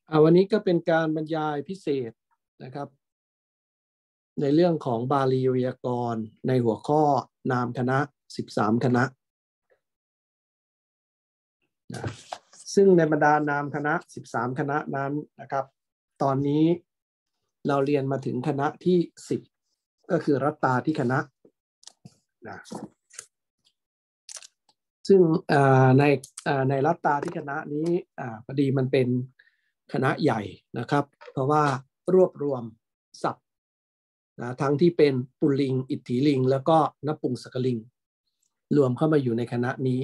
วันนี้ก็เป็นการบรรยายพิเศษนะครับในเรื่องของบาลีไวยากรณ์ในหัวข้อนามคณะ13คณะนะซึ่งในบรรดานามคณะ13คณะนั้นนะครับตอนนี้เราเรียนมาถึงคณะที่10ก็คือรัตตาธิคณะนะซึ่งในรัตตาธิคณะนี้พอดีมันเป็นคณะใหญ่นะครับเพราะว่ารวบรวมศัพท์นะทั้งที่เป็นปุลลิงอิทธิลิงแล้วก็นปุงสกลิงรวมเข้ามาอยู่ในคณะนี้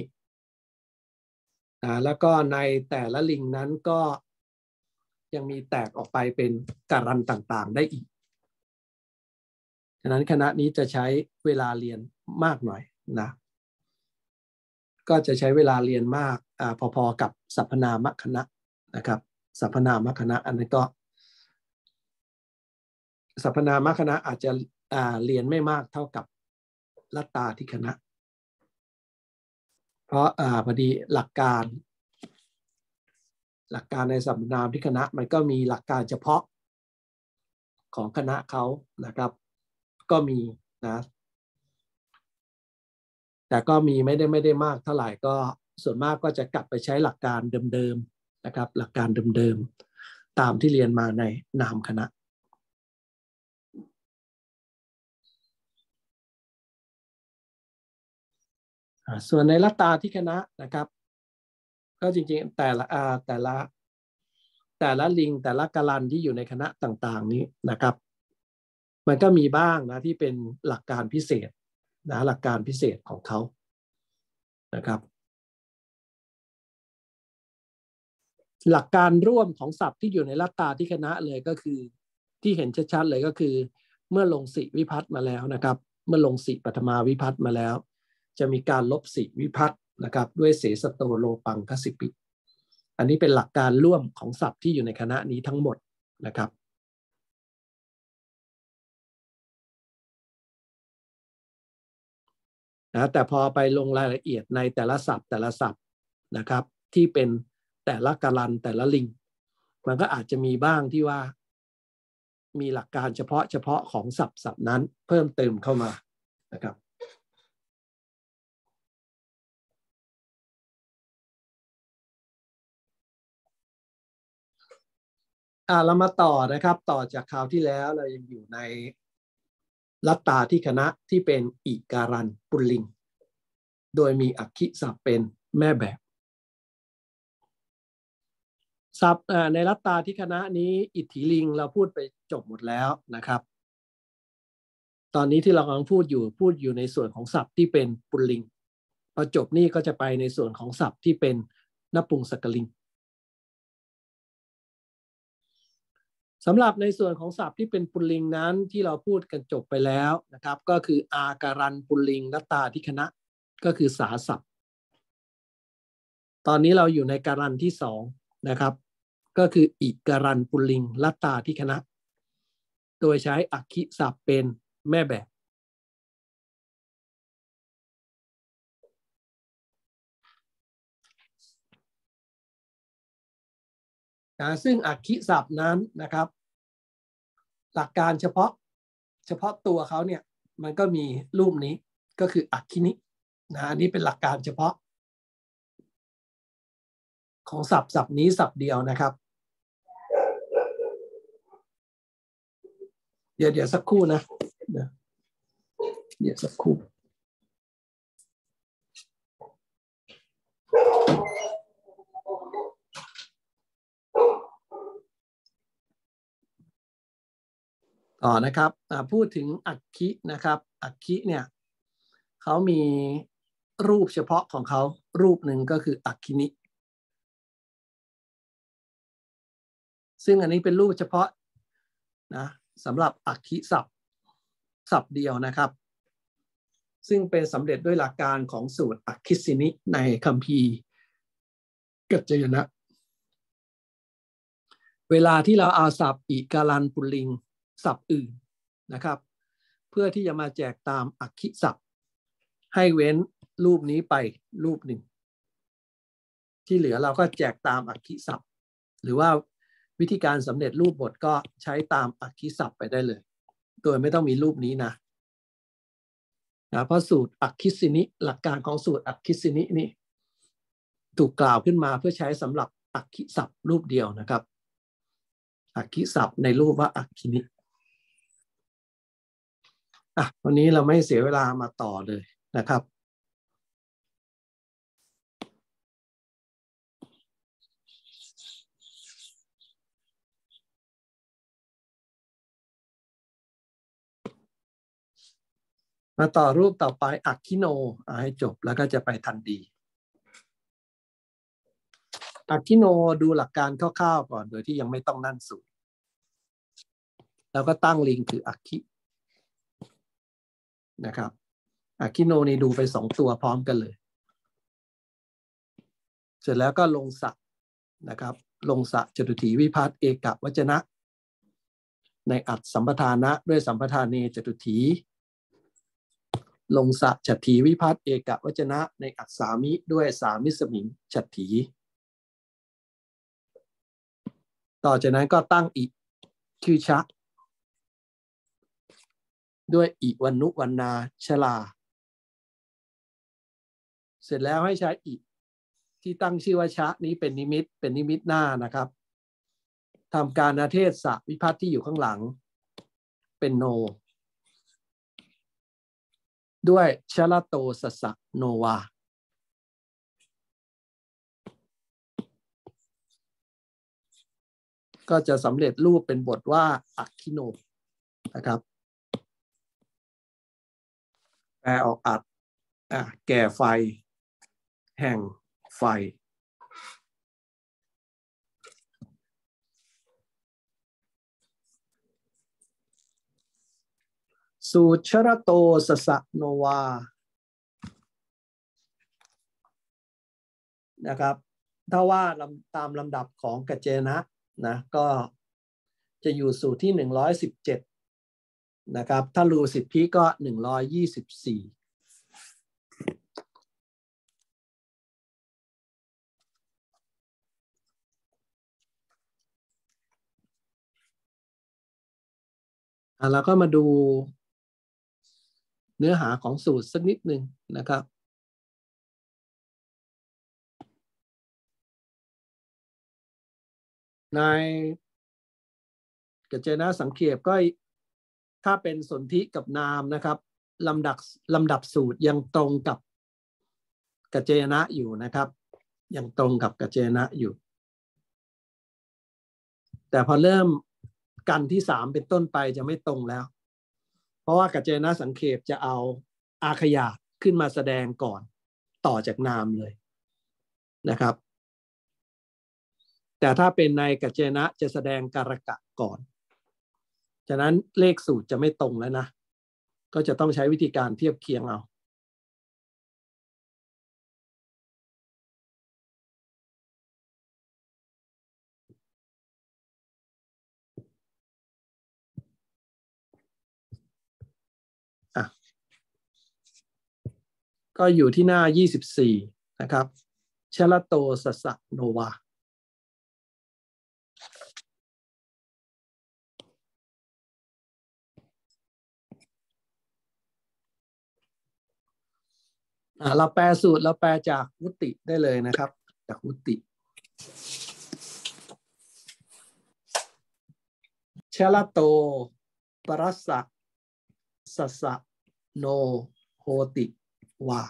แล้วก็ในแต่ละลิงนั้นก็ยังมีแตกออกไปเป็นการันต่างๆได้อีกฉะนั้นคณะนี้จะใช้เวลาเรียนมากหน่อยนะก็จะใช้เวลาเรียนมากพอๆกับสรรพนามคณะนะครับสรรพนามคณะอันนี้ก็สรรพนามคณะอาจจะเรียนไม่มากเท่ากับรัตตาธิคณะเพราะพอดีหลักการในสรรพนามธิคณะมันก็มีหลักการเฉพาะของคณะเขานะครับก็มีนะแต่ก็มีไม่ได้มากเท่าไหร่ก็ส่วนมากก็จะกลับไปใช้หลักการเดิมๆนะครับหลักการเดิมๆตามที่เรียนมาในนามคณะส่วนในรัตตาธิคณะนะครับก็จริงๆแต่ละลิงแต่ละกาลันที่อยู่ในคณะต่างๆนี้นะครับมันก็มีบ้างนะที่เป็นหลักการพิเศษนะหลักการพิเศษของเขานะครับหลักการร่วมของศัพท์ที่อยู่ในรัตตาธิคณะเลยก็คือที่เห็นชัดๆเลยก็คือเมื่อลงสิวิภัตมาแล้วนะครับเมื่อลงสิปฐมาวิภัตมาแล้วจะมีการลบสิวิภัตนะครับด้วยเสสโตโลปังคสิปิอันนี้เป็นหลักการร่วมของศัพท์ที่อยู่ในคณะนี้ทั้งหมดนะครับแต่พอไปลงรายละเอียดในแต่ละศัพท์นะครับที่เป็นแต่ละกาลันแต่ละลิงมันก็อาจจะมีบ้างที่ว่ามีหลักการเฉพาะของศัพท์นั้นเพิ่มเติมเข้ามานะครับเรามาต่อนะครับต่อจากคราวที่แล้วเรายังอยู่ในรัตตาธิคณะที่เป็นอิการันปุลลิงโดยมีอักขิศัพท์เป็นแม่แบบศัพท์ในรัตตาธิคณะนี้อิทธิลิงเราพูดไปจบหมดแล้วนะครับตอนนี้ที่เรากำลังพูดอยู่ในส่วนของศัพท์ที่เป็นปุลลิงพอจบนี่ก็จะไปในส่วนของศัพท์ที่เป็นนปุงสกลิงสำหรับในส่วนของศัพท์ที่เป็นปุลลิงนั้นที่เราพูดกันจบไปแล้วนะครับก็คืออาการันปุลลิงรัตตาธิคณะก็คือสาศัพท์ตอนนี้เราอยู่ในการันที่2นะครับก็คืออิการันปุลลิงรัตตาธิคณะโดยใช้อักขิศัพท์เป็นแม่แบบซึ่งอักขิศัพท์นั้นนะครับหลักการเฉพาะตัวเขาเนี่ยมันก็มีรูปนี้ก็คืออักขินิอันนี้เป็นหลักการเฉพาะของศัพท์นี้ศัพท์เดียวนะครับเดี๋ยวสักครู่นะเดี๋ยวสักครู่ต่อนะครับพูดถึงอักขินะครับอักขิเนี่ยเขามีรูปเฉพาะของเขารูปหนึ่งก็คืออักขินิซึ่งอันนี้เป็นรูปเฉพาะนะสำหรับอักขิศัพท์เดียวนะครับซึ่งเป็นสำเร็จด้วยหลักการของสูตรอักขิสินิในคัมภีร์กัจจยนะเวลาที่เราเอาศัพท์อิการันปุลลิงศัพท์อื่นนะครับเพื่อที่จะมาแจกตามอักขิศัพท์ให้เว้นรูปนี้ไปรูปหนึ่งที่เหลือเราก็แจกตามอักขิศัพท์หรือว่าวิธีการสำเร็จรูปบทก็ใช้ตามอักขิศัพท์ไปได้เลยโดยไม่ต้องมีรูปนี้นะเพราะสูตรอักขิสินิหลักการของสูตรอักขิสินินี่ถูกกล่าวขึ้นมาเพื่อใช้สำหรับอักขิศัพท์รูปเดียวนะครับอักขิศัพท์ในรูปว่าอักขินิวันนี้เราไม่เสียเวลามาต่อเลยนะครับมาต่อรูปต่อไปอักขิโนให้จบแล้วก็จะไปทันดีอักขิโนดูหลักการคร่าวๆก่อนโดยที่ยังไม่ต้องนั่นสูตรแล้วก็ตั้งลิงคืออักขินะครับอักขิโนนี่ดูไป2ตัวพร้อมกันเลยเสร็จแล้วก็ลงสระนะครับลงสระจตุถีวิภัตเอกวจนะในอัตสัมปทานะด้วยสัมปทานเนจตุถีลงสระฉัตถีวิภัตเอกวจนะในอัตสามิด้วยสามิสมิงฉัตถีต่อจากนั้นก็ตั้งอิชื่อชะด้วยอิวันนุวันนาชลาเสร็จแล้วให้ใช้อิที่ตั้งชื่อว่าชะนี้เป็นนิมิตหน้านะครับทำการอาเทศสวิภัตที่อยู่ข้างหลังเป็นโนด้วยชลโตสสะโนวาก็จะสำเร็จรูปเป็นบทว่าอักขิโนนะครับแปลออกอัดแก่ไฟแห่งไฟสูตรชรโตสสะโนวานะครับถ้าว่าตามลำดับของกัจเจนะนะก็จะอยู่สูตรที่117นะครับถ้ารูสิบพิก็124แล้วก็มาดูเนื้อหาของสูตรสักนิดหนึ่งนะครับในกัจเจนะสังเขปก็ถ้าเป็นสนธิกับนามนะครับลำดับสูตรยังตรงกับกัจเจนะอยู่นะครับยังตรงกับกัจเจนะอยู่แต่พอเริ่มกันที่3เป็นต้นไปจะไม่ตรงแล้วเพราะว่ากัจเจนะสังเขปจะเอาอาขยาขึ้นมาแสดงก่อนต่อจากนามเลยนะครับแต่ถ้าเป็นในกัจเจนะจะแสดงการกะก่อนฉะนั้นเลขสูตรจะไม่ตรงแล้วนะก็จะต้องใช้วิธีการเทียบเคียงเอาก็อยู่ที่หน้า24นะครับชลโตสสะโนวาเราแปลสูตรเราแปลจากวุติได้เลยนะครับจากวุติชลโตปรัสสะสสะโนโหติวา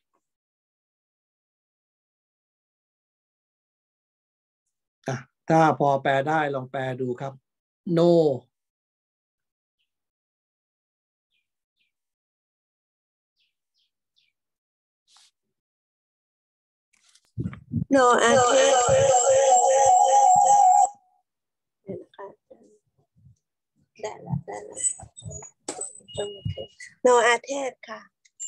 ถ้าพอแปลได้ลองแปลดูครับโนโนอาเทศได้ละโนอาเทศค่ะ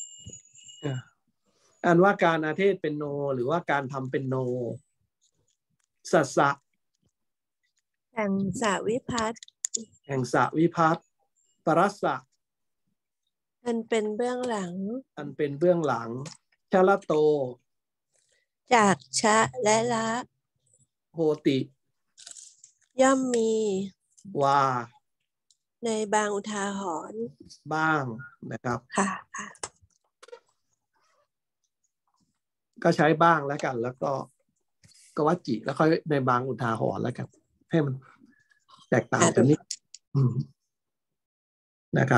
อ่านว่าการอาเทศเป็นโนหรือว่าการทำเป็นโนสัสสะแห่งสาวิภัตแห่งสวิภัตปรัสสะอันเป็นเบื้องหลังอันเป็นเบื้องหลังชลโตจากชะและละโหติย่อมมีว่าในบางอุทาหรณ์บ้างนะครับค่ะก็ใช้บ้างแล้วกัน แล้วก็วัจจิแล้วค่อยในบางอุทาหรณ์แล้วกัน ให้มันแตกต่างกันนิดนะครับ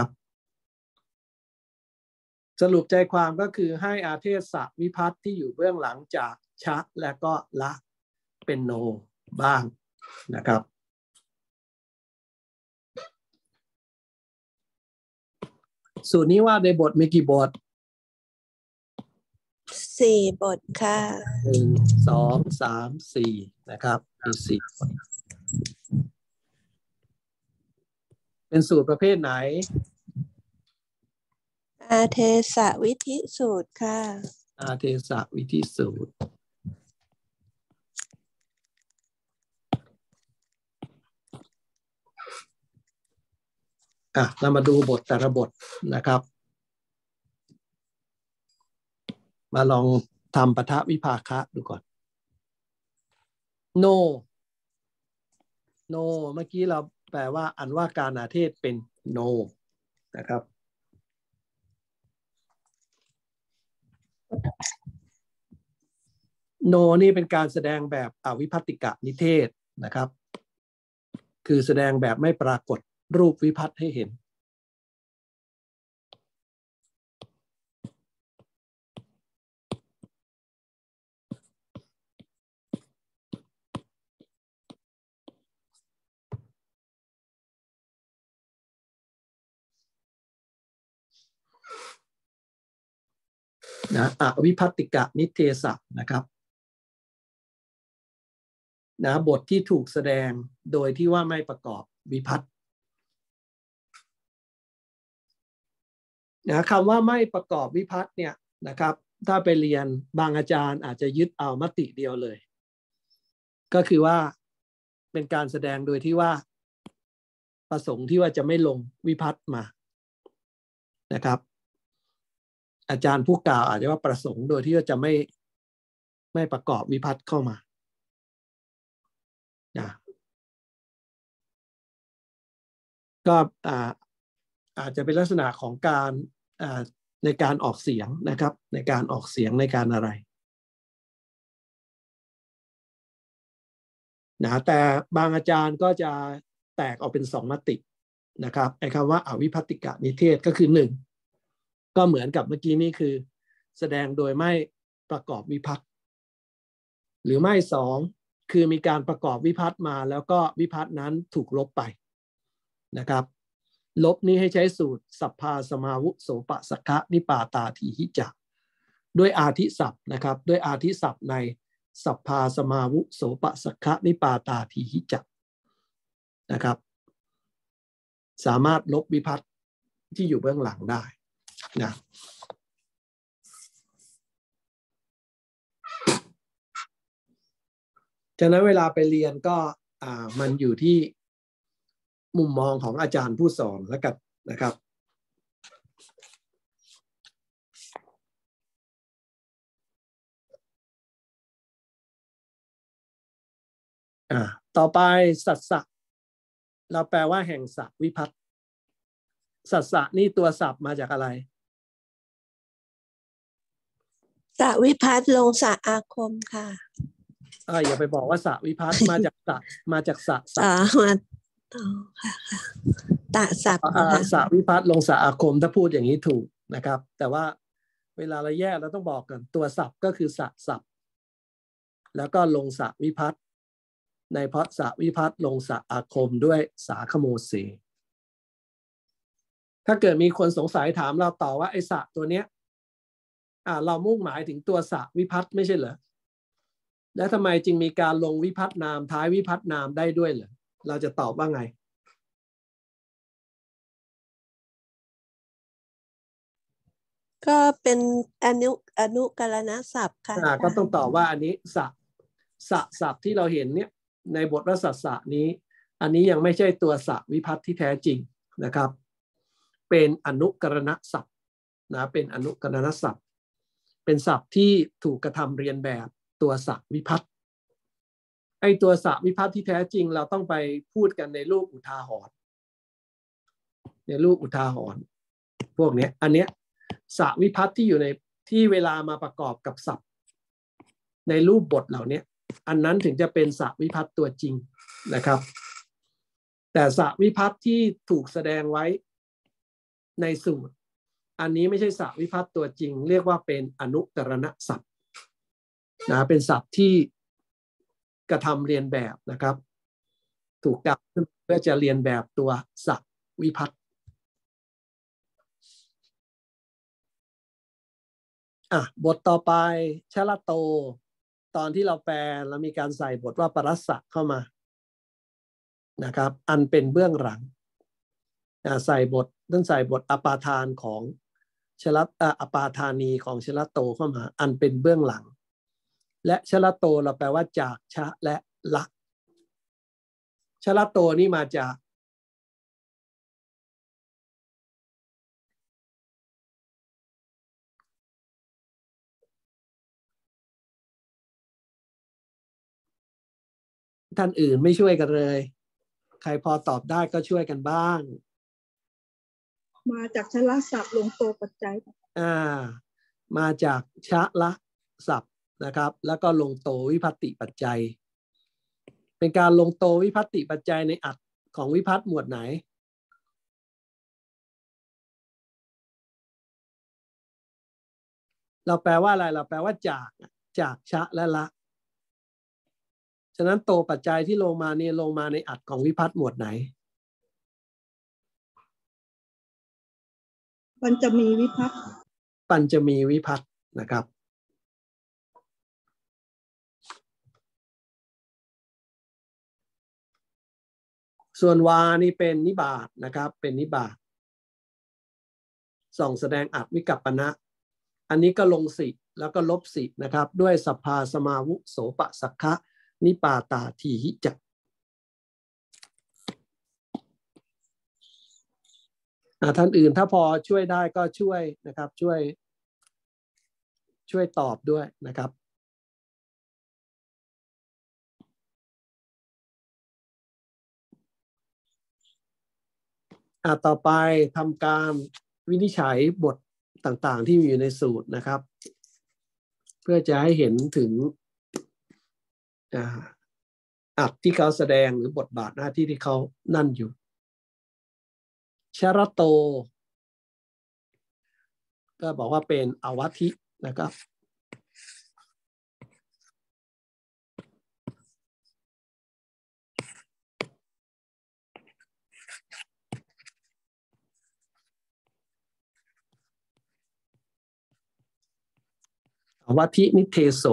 สรุปใจความก็คือให้อาเทศวิภัตที่อยู่เบื้องหลังจากชะและก็ละเป็นโนบ้างนะครับสูตรนี้ว่าในบทมีกี่บท 4 บทค่ะ 1 2 3 4นะครับมี4 บทเป็นสูตรประเภทไหนอาเทสวิธิสูตรค่ะอาเทสวิธิสูตรเรามาดูบทแต่ละบทนะครับมาลองทำปทวิภาคะดูก่อน no เมื่อกี้เราแปลว่าอันว่าการอาเทศเป็น no นะครับโนนี่เป็นการแสดงแบบอวิภัตติกะนิเทศนะครับคือแสดงแบบไม่ปรากฏรูปวิภัตให้เห็นนะอวิภัตติกะนิเทศะนะครับนะบทที่ถูกแสดงโดยที่ว่าไม่ประกอบวิภัตนะคำว่าไม่ประกอบวิภัตเนี่ยนะครับถ้าไปเรียนบางอาจารย์อาจจะยึดเอามติเดียวเลยก็คือว่าเป็นการแสดงโดยที่ว่าประสงค์ที่ว่าจะไม่ลงวิภัตมานะครับอาจารย์ผู้กล่าวอาจจะว่าประสงค์โดยที่ว่าจะไม่ประกอบวิภัตเข้ามานะก็อาจจะเป็นลักษณะของการในการออกเสียงนะครับในการออกเสียงในการอะไรนะแต่บางอาจารย์ก็จะแตกออกเป็น2 มตินะครับไอ้คำว่าอวิภัตติกะนิเทศก็คือ1ก็เหมือนกับเมื่อกี้นี้คือแสดงโดยไม่ประกอบวิภัตหรือไม่2คือมีการประกอบวิภัตมาแล้วก็วิภัตนั้นถูกลบไปนะครับลบนี้ให้ใช้สูตรสัพพาสมาวุโสปะสักขะนิปาตาทีหิจักด้วยอาทิศัพท์นะครับด้วยอาทิศัพท์ในสัพพาสมาวุโสปะสักขะนิปาตาทีหิจักนะครับสามารถลบวิภัตที่อยู่เบื้องหลังได้นะฉะนั้นเวลาไปเรียนก็มันอยู่ที่มุมมองของอาจารย์ผู้สอนแล้วกันนะครับต่อไปสัสสะเราแปลว่าแห่งสะวิภัตสัสสะนี่ตัวศัพท์มาจากอะไรสวิภัตลงสะอาคมค่ะอย่าไปบอกว่าสะวิภัตมาจากสะมาค่ะตะศัพท์สะวิภัตลงสะอาคมถ้าพูดอย่างนี้ถูกนะครับแต่ว่าเวลาเราแยกเราต้องบอกกันตัวศัพท์ก็คือสะศัพท์แล้วก็ลงสะวิภัตในเพราะสะวิภัตลงสะอาคมด้วยสาขโมเสถ้าเกิดมีคนสงสัยถามเราต่อว่าไอ้สะตัวเนี้ยเรามุ่งหมายถึงตัวสะวิภัตไม่ใช่เหรอแล้วทำไมจึงมีการลงวิภัตนามท้ายวิภัตนามได้ด้วยเหรอเราจะตอบว่าไงก็เป็นอนุกรณศัพท์ค่ะก็ต้องตอบว่าอันนี้สะศัพท์ที่เราเห็นเนี่ยในบทวสัสสะนี้อันนี้ยังไม่ใช่ตัวสะวิภัตที่แท้จริงนะครับเป็นอนุกรณศัพท์นะเป็นอนุกรณศัพท์เป็นศัพท์ที่ถูกกระทำเรียนแบบตัวสะวิภัตไอตัวสวิภัตที่แท้จริงเราต้องไปพูดกันในรูปอุทาหรณ์ในรูปอุทาหรณ์พวกนี้อันเนี้ยสวิภัตที่อยู่ในที่เวลามาประกอบกับศัพท์ในรูปบทเหล่านี้อันนั้นถึงจะเป็นสวิภัตตัวจริงนะครับแต่สวิภัตที่ถูกแสดงไว้ในสูตรอันนี้ไม่ใช่สวิภัตตัวจริงเรียกว่าเป็นอนุกรณศัพท์นะเป็นศัพท์ที่กระทำเรียนแบบนะครับถูกกล่าวขึ้นเพื่อจะเรียนแบบตัวสวิภัตบทต่อไปชลโตตอนที่เราแปลเรามีการใส่บทว่าปรัสสะเข้ามานะครับอันเป็นเบื้องหลังใส่บทต้องใส่บทอปาทานของชลอปาทานีของชลโตเข้ามาอันเป็นเบื้องหลังและชลโตเราแปลว่าจากชะและละชลโตนี่มาจากท่านอื่นไม่ช่วยกันเลยใครพอตอบได้ก็ช่วยกันบ้างมาจากชละศัพท์ลงโตปัจจัยมาจากชะละศัพท์นะครับแล้วก็ลงโตวิภัตติปัจจัยเป็นการลงโตวิภัตติปัจจัยในอัดของวิภัตหมวดไหนเราแปลว่าอะไรเราแปลว่าจากชะและละฉะนั้นโตปัจจัยที่ลงมาเนี่ยลงมาในอัดของวิภัตหมวดไหนปัญจมีวิภัตติปัญจมีวิภัตตินะครับส่วนวานี่เป็นนิบาตนะครับเป็นนิบาตส่องแสดงอัดวิกัปปนะอันนี้ก็ลงสิแล้วก็ลบสินะครับด้วยสภาสมาวุโสปสักขะนิปาตาทีหิจักท่านอื่นถ้าพอช่วยได้ก็ช่วยนะครับช่วยตอบด้วยนะครับต่อไปทำการวินิจฉัยบทต่างๆที่มีอยู่ในสูตรนะครับเพื่อจะให้เห็นถึงอัดที่เขาแสดงหรือบทบาทหน้าที่ที่เขานั่นอยู่ชรโตก็บอกว่าเป็นอวัธินะครับอวัธินิเทโส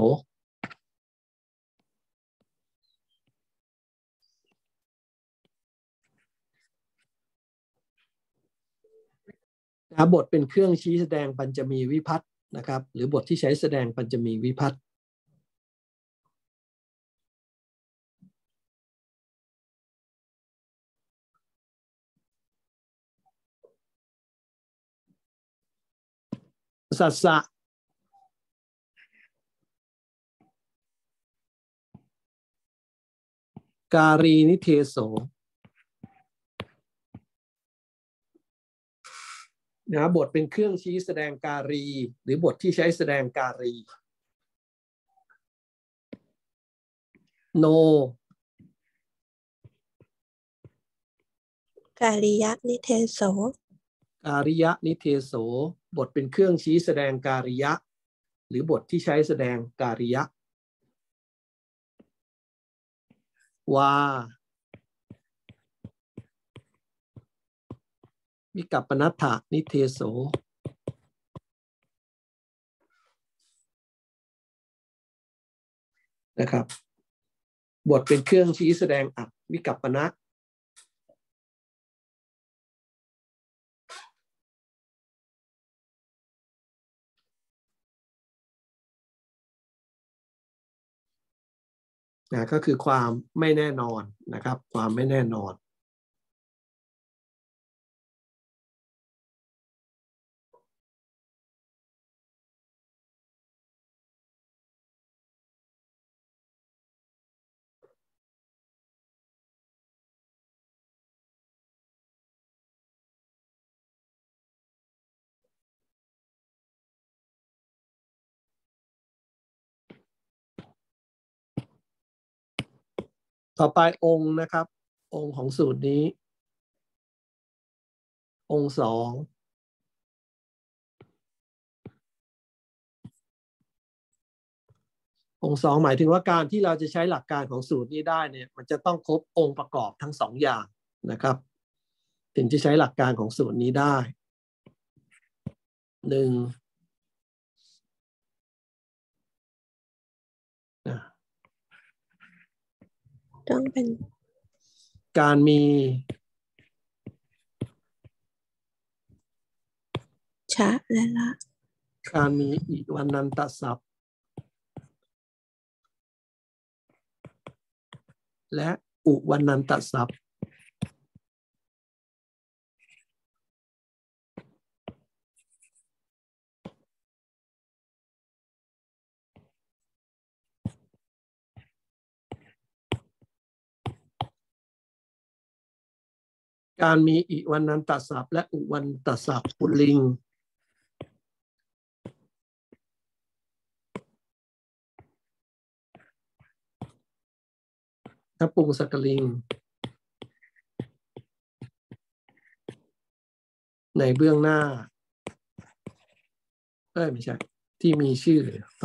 บทเป็นเครื่องชี้แสดงปัญจมีวิภัตตินะครับหรือบทที่ใช้แสดงปัญจมีวิภัตติสัสสะการีนิเทโสบทเป็นเครื่องชี้แสดงการีหรือบทที่ใช้แสดงการีโนกาลิยะนิเทโสการิยะนิเทโสบทเป็นเครื่องชี้แสดงการิยะหรือบทที่ใช้แสดงการิยะวาวิกัปปนัฏฐานิเทโสนะครับบทเป็นเครื่องชี้แสดงอัตวิกัปปนะก็คือความไม่แน่นอนนะครับความไม่แน่นอนต่อไปองค์นะครับองค์ของสูตรนี้องค์สององค์สองหมายถึงว่าการที่เราจะใช้หลักการของสูตรนี้ได้เนี่ยมันจะต้องครบองค์ประกอบทั้งสองอย่างนะครับถึงจะใช้หลักการของสูตรนี้ได้หนึ่งต้องเป็นการมีชะและละการมีอิวันนันตศัพท์และอุวันนันตศัพท์การมีอิวันนันตศัพท์และอุวันนันตศัพท์ปุลลิงนปุงสกลิงในเบื้องหน้าไม่ใช่ที่มีชื่อ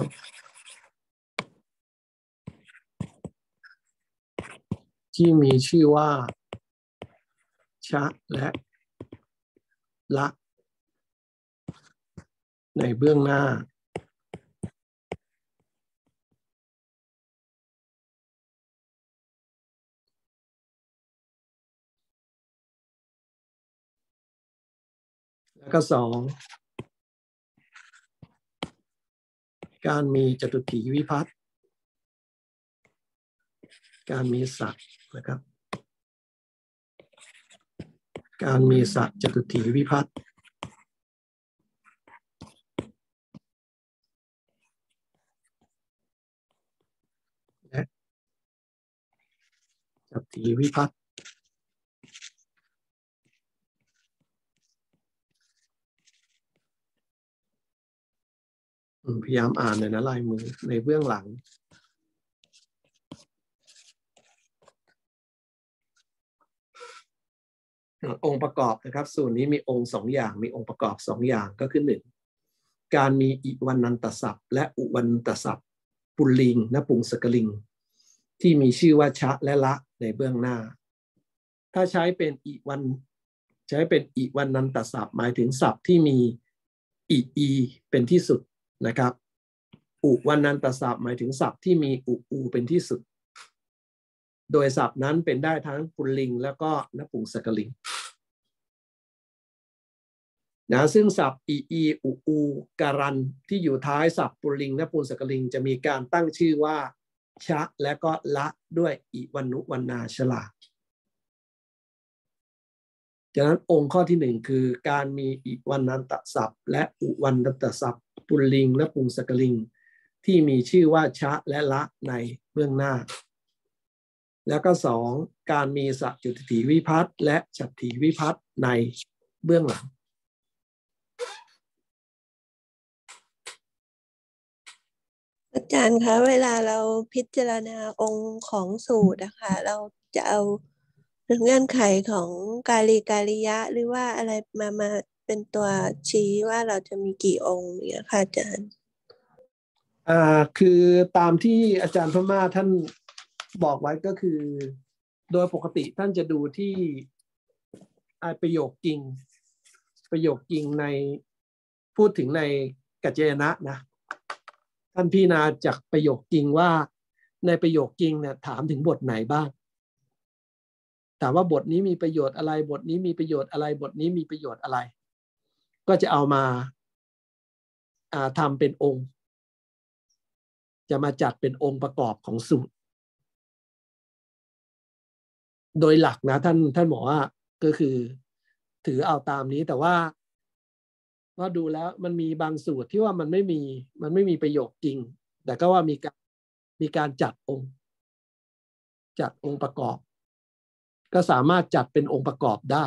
ที่มีชื่อว่าชะและละในเบื้องหน้าแล้วก็สองการมีจตุถีวิภัตติการมีสัตว์นะครับการมีสัตว์จตุถีวิภัตติและจตุถีวิภัตติพยายามอ่านเลยนะลายมือในเบื้องหลังองค์ประกอบนะครับส่วนนี้มีองค์สองอย่างมีองค์ประกอบสองอย่างก็คือหนึ่งการมีอิวันนันตศัพท์และอุวันนันตศัพท์ปุลลิงนปุงสกลิงที่มีชื่อว่าชะและละในเบื้องหน้าถ้าใช้เป็นอิวันนันตศัพท์หมายถึงศัพท์ที่มีอีเป็นที่สุดนะครับอุวันนันตศัพท์หมายถึงศัพท์ที่มีอูเป็นที่สุดโดยศัพท์นั้นเป็นได้ทั้งปุลลิงแล้วก็นปุงสกลิงนะซึ่งศัพท์อีอูการันที่อยู่ท้ายศัพท์ปุลลิงนปุงสกลิงจะมีการตั้งชื่อว่าชะและก็ละด้วยอิวันุวันนาชลาฉะนั้นองค์ข้อที่หนึ่งคือการมีอิวันนันตศัพท์และอุวันนันตศัพท์ปุลลิงนปุงสกลิงที่มีชื่อว่าชะและละในเบื้องหน้าแล้วก็สองการมีสัจจุตถีวิภัตติและฉัตถีวิภัตติในเบื้องหลังอาจารย์คะเวลาเราพิจารณาองค์ของสูตรนะคะเราจะเอาเงื่อนไขของกาลิยะหรือว่าอะไรมาเป็นตัวชี้ว่าเราจะมีกี่องค์เนี่ยค่ะอาจารย์คือตามที่อาจารย์พม่าท่านบอกไว้ก็คือโดยปกติท่านจะดูที่ประโยคจริงในพูดถึงในกัจจายนะนะท่านพิจารณาจากประโยคจริงว่าในประโยคจริงเนี่ยถามถึงบทไหนบ้างถามว่าบทนี้มีประโยชน์อะไรบทนี้มีประโยชน์อะไรบทนี้มีประโยชน์อะไรก็จะเอามาทำเป็นองค์จะมาจัดเป็นองค์ประกอบของสูตรโดยหลักนะท่านบอกว่าก็คือถือเอาตามนี้แต่ว่าดูแล้วมันมีบางสูตรที่ว่ามันไม่มีประโยคจริงแต่ก็ว่ามีการจัดองค์ประกอบก็สามารถจัดเป็นองค์ประกอบได้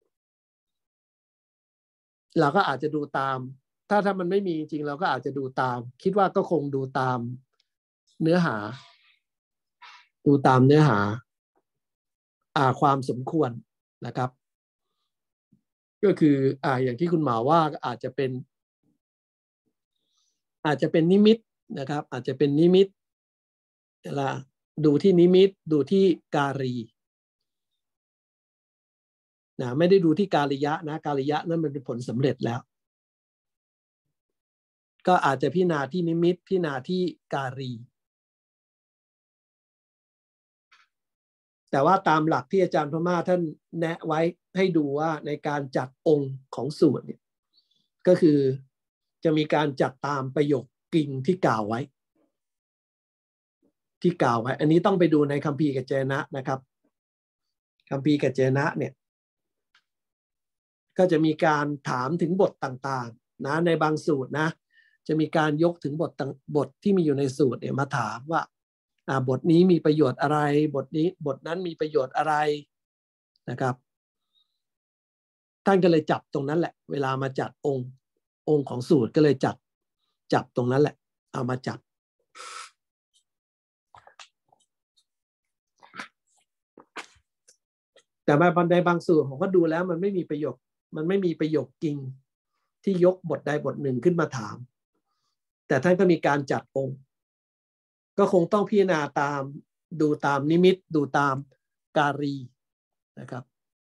เราก็อาจจะดูตามถ้ามันไม่มีจริงเราก็อาจจะดูตามคิดว่าก็คงดูตามเนื้อหาความสมควรนะครับก็คืออย่างที่คุณหมอว่าอาจจะเป็นนิมิตนะครับอาจจะเป็นนิมิตละดูที่นิมิตดูที่การีนะไม่ได้ดูที่กาลิยะนะกาลิยะนั่นมันเป็นผลสำเร็จแล้วก็อาจจะพิจารณาที่นิมิตพิจารณาที่การีแต่ว่าตามหลักที่อาจารย์พม่าท่านแนะไว้ให้ดูว่าในการจัดองค์ของสูตรเนี่ยก็คือจะมีการจัดตามประโยคกิ่งที่กล่าวไว้อันนี้ต้องไปดูในคัมภีร์กัจเจนะนะครับคัมภีร์กัจเจนะเนี่ยก็จะมีการถามถึงบทต่างๆนะในบางสูตรนะจะมีการยกถึงบทที่มีอยู่ในสูตรเนี่ยมาถามว่าบทนี้มีประโยชน์อะไรบทนั้นมีประโยชน์อะไรนะครับท่านก็เลยจับตรงนั้นแหละเวลามาจัดองค์ของสูตรก็เลยจับตรงนั้นแหละเอามาจับแต่ในบางสูตรผมก็ดูแล้วมันไม่มีประโยคจริงที่ยกบทใดบทหนึ่งขึ้นมาถามแต่ท่านก็มีการจัดองค์ก็คงต้องพิจารณาดูตามนิมิตดูตามการีนะครับ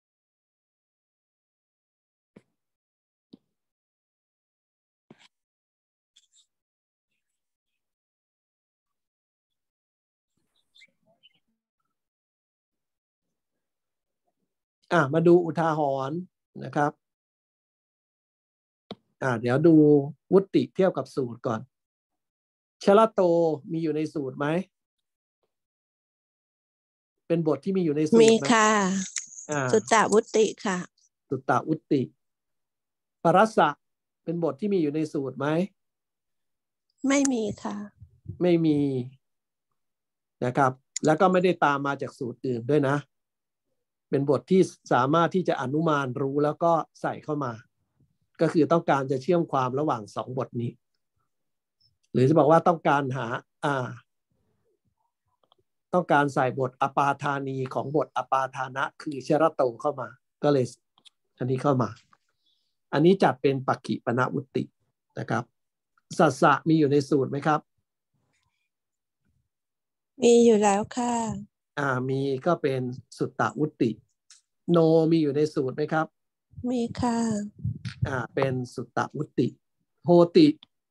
มาดูอุทาหรณ์นะครับเดี๋ยวดูวุติเทียบกับสูตรก่อนชลโตมีอยู่ในสูตรไหมเป็นบทที่มีอยู่ในสูตรไหมมีค่ะสุตตวุติค่ะสุตตวุติปรัสสะเป็นบทที่มีอยู่ในสูตรไหมไม่มีค่ะไม่มีนะครับแล้วก็ไม่ได้ตามมาจากสูตรอื่นด้วยนะเป็นบทที่สามารถที่จะอนุมานรู้แล้วก็ใส่เข้ามาก็คือต้องการจะเชื่อมความระหว่างสองบทนี้หรือจะบอกว่าต้องการหาต้องการใส่บทอปาทานีของบทอปาทานะคือชรโตเข้ามาก็เลยอันนี้เข้ามาอันนี้จัดเป็นปักขิปณวุตินะครับสัสสะมีอยู่ในสูตรไหมครับมีอยู่แล้วค่ะมีก็เป็นสุตตวุติโนมีอยู่ในสูตรไหมครับมีค่ะเป็นสุตตวุติโหติ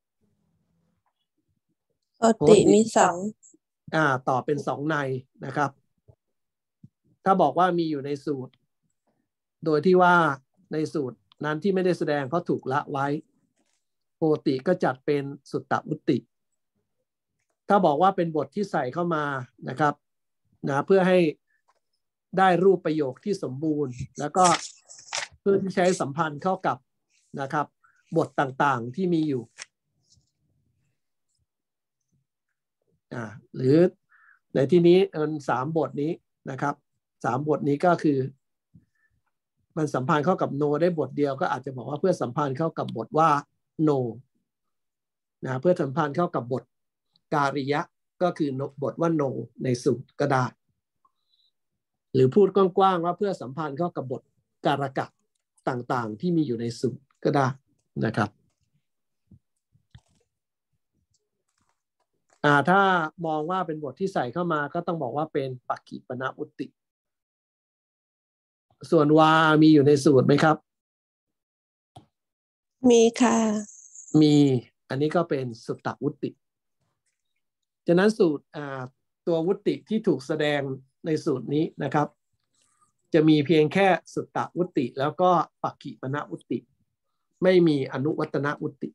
มีสองต่อเป็นสองในนะครับถ้าบอกว่ามีอยู่ในสูตรโดยที่ว่าในสูตรนั้นที่ไม่ได้แสดงเพราะถูกละไว้โหติก็จัดเป็นสุตตวุติถ้าบอกว่าเป็นบทที่ใส่เข้ามานะครับเพื่อให้ได้รูปประโยคที่สมบูรณ์แล้วก็เพื่อที่ใช้สัมพันธ์เข้ากับนะครับบทต่างๆที่มีอยู่หรือในที่นี้มัน3 บทนี้นะครับ3 บทนี้ก็คือมันสัมพันธ์เข้ากับโนได้บทเดียวก็อาจจะบอกว่าเพื่อสัมพันธ์เข้ากับบทว่าโนเพื่อสัมพันธ์เข้ากับบทการิยะก็คือบทว่าโนในสูตรก็ได้หรือพูดกว้างๆว่าเพื่อสัมพันธ์เข้ากับบทการกะต่างๆที่มีอยู่ในสูตรก็ได้นะครับถ้ามองว่าเป็นบทที่ใส่เข้ามาก็ต้องบอกว่าเป็นปักขิปณวุติส่วนวามีอยู่ในสูตรไหมครับมีค่ะมีอันนี้ก็เป็นสุตตวุติฉะนั้นสูตรตัววุติที่ถูกแสดงในสูตรนี้นะครับจะมีเพียงแค่สุตตวุติแล้วก็ปักขิปณวุติไม่มีอนุวัตนวุติ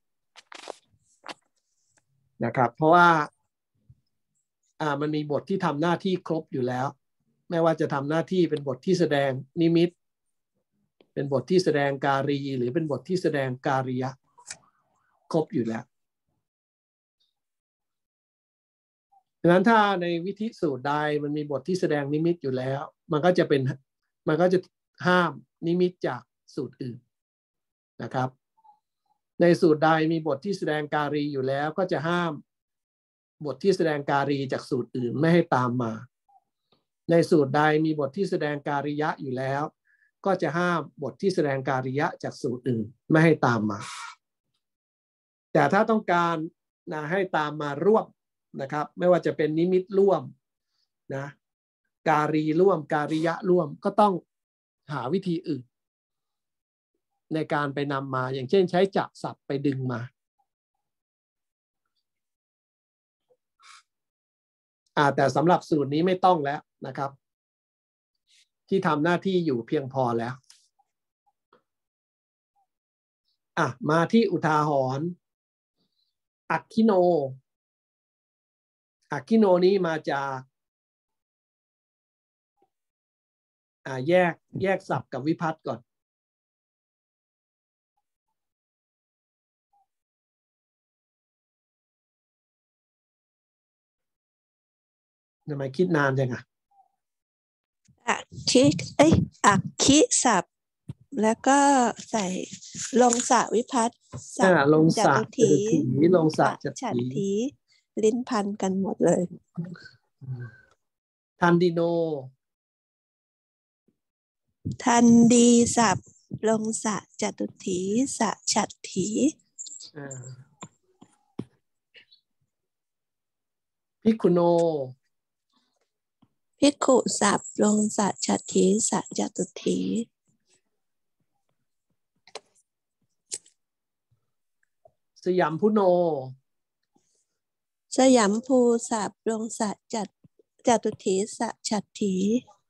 นะครับเพราะว่ามันมีบทที่ทำหน้าที่ครบอยู่แล้วไม่ว่าจะทำหน้าที่เป็นบทที่แสดงนิมิตเป็นบทที่แสดงการีหรือเป็นบทที่แสดงการิยะครบอยู่แล้วดังนั้นถ้าในวิธีสูตรใดมันมีบทที่แสดงนิมิตอยู่แล้วมันก็จะห้ามนิมิตจากสูตรอื่นนะครับในสูตรใดมีบทที่แสดงการีอยู่แล้วก็จะห้ามบทที่แสดงการีจากสูตรอื่นไม่ให้ตามมาในสูตรใดมีบทที่แสดงการิยะอยู่แล้วก็จะห้ามบทที่แสดงการิยะจากสูตรอื่นไม่ให้ตามมาแต่ถ้าต้องการให้ตามมาร่วมนะครับไม่ว่าจะเป็นนิมิตร่วมนะการีร่วมการิยะร่วมก็ต้องหาวิธีอื่นในการไปนำมาอย่างเช่นใช้จักรศัพท์ไปดึงมาแต่สำหรับสูตรนี้ไม่ต้องแล้วนะครับที่ทำหน้าที่อยู่เพียงพอแล้วมาที่อุทาหรณ์อักขิโนอักขิโนนี้มาจากแยกศัพท์กับวิภัตติก่อนทำไมคิดนานจังอักขิศัพท์แล้วก็ใส่ลงสะวิภัตติลงสะถีลงสะฉัตรถีลิ้นพันกันหมดเลยทันดิโนทันดีศัพท์ลงสะจตุถีสะฉัตรถีภิกขุโนภิกขุศัพท์ลงสะฉัตรถีสะจตุถีสยามพุโนสยามภูศัพท์ลงสะจตุถีสะฉัตรถี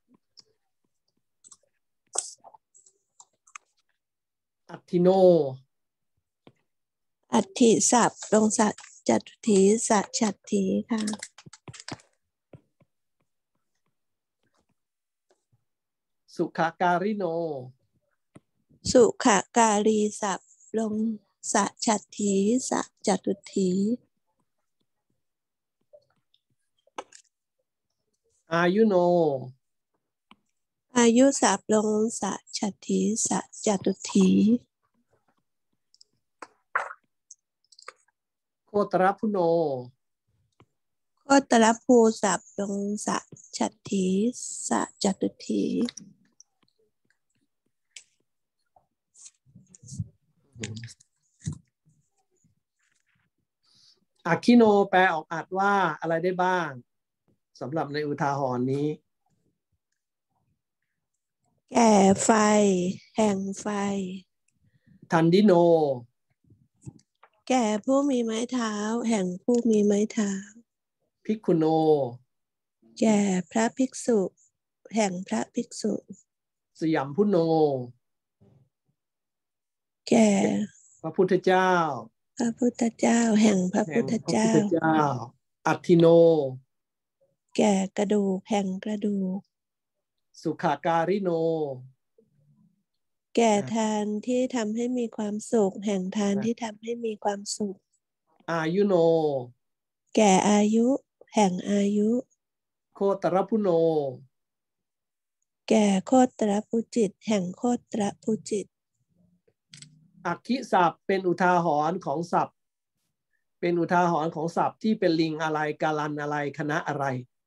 อัตถิโนอัตถิศัพท์ลงสะจตุถีสะฉัตรถีค่ะสุขการิโนสุขการีศัพท์ลงสะฉัตรถีสะจตุถีอายุโนอายุศัพท์ลงสะฉัตรถีสะจตุถีโคตรพุโนโคตรภูศัพท์ลงสะฉัตรถีสะจตุถีอักขิโนแปลออกอัดว่าอะไรได้บ้างสำหรับในอุทาหรณ์นี้แก่ไฟแห่งไฟทันดิโนแก่ผู้มีไม้เท้าแห่งผู้มีไม้เท้าภิกขุโนแก่พระภิกษุแห่งพระภิกษุสยามพุโนแก่พระพุทธเจ้าพระพุทธเจ้าแห่งพระพุทธเจ้าอัตถิโนแก่กระดูกแห่งกระดูกสุขการิโนแก่ทานที่ทำให้มีความสุขแห่งทานที่ทำให้มีความสุขอายุโนแก่อายุแห่งอายุโคตรพุโนแก่โคตรภูจิตแห่งโคตรภูจิตอักขิศัพท์เป็นอุทาหรณ์ของศัพท์เป็นอุทาหรณ์ของศัพท์ที่เป็นลิงอะไรกาลันอะไรคณะอะไร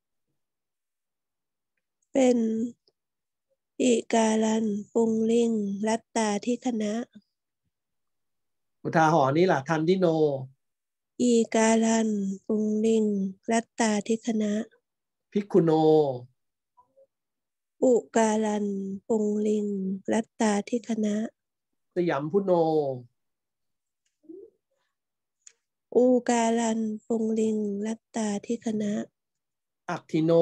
เป็นอิการันปุงลิงรัตตาที่คณะอุทาหรณ์นี้ล่ะทันดิโนอิการันปุงลิงรัตตาที่คณะภิกขุโนอุการันปุงลิงรัตตาที่คณะสยามพุโนอุการันปุงลิงรัตตาที่คณะอักถิโน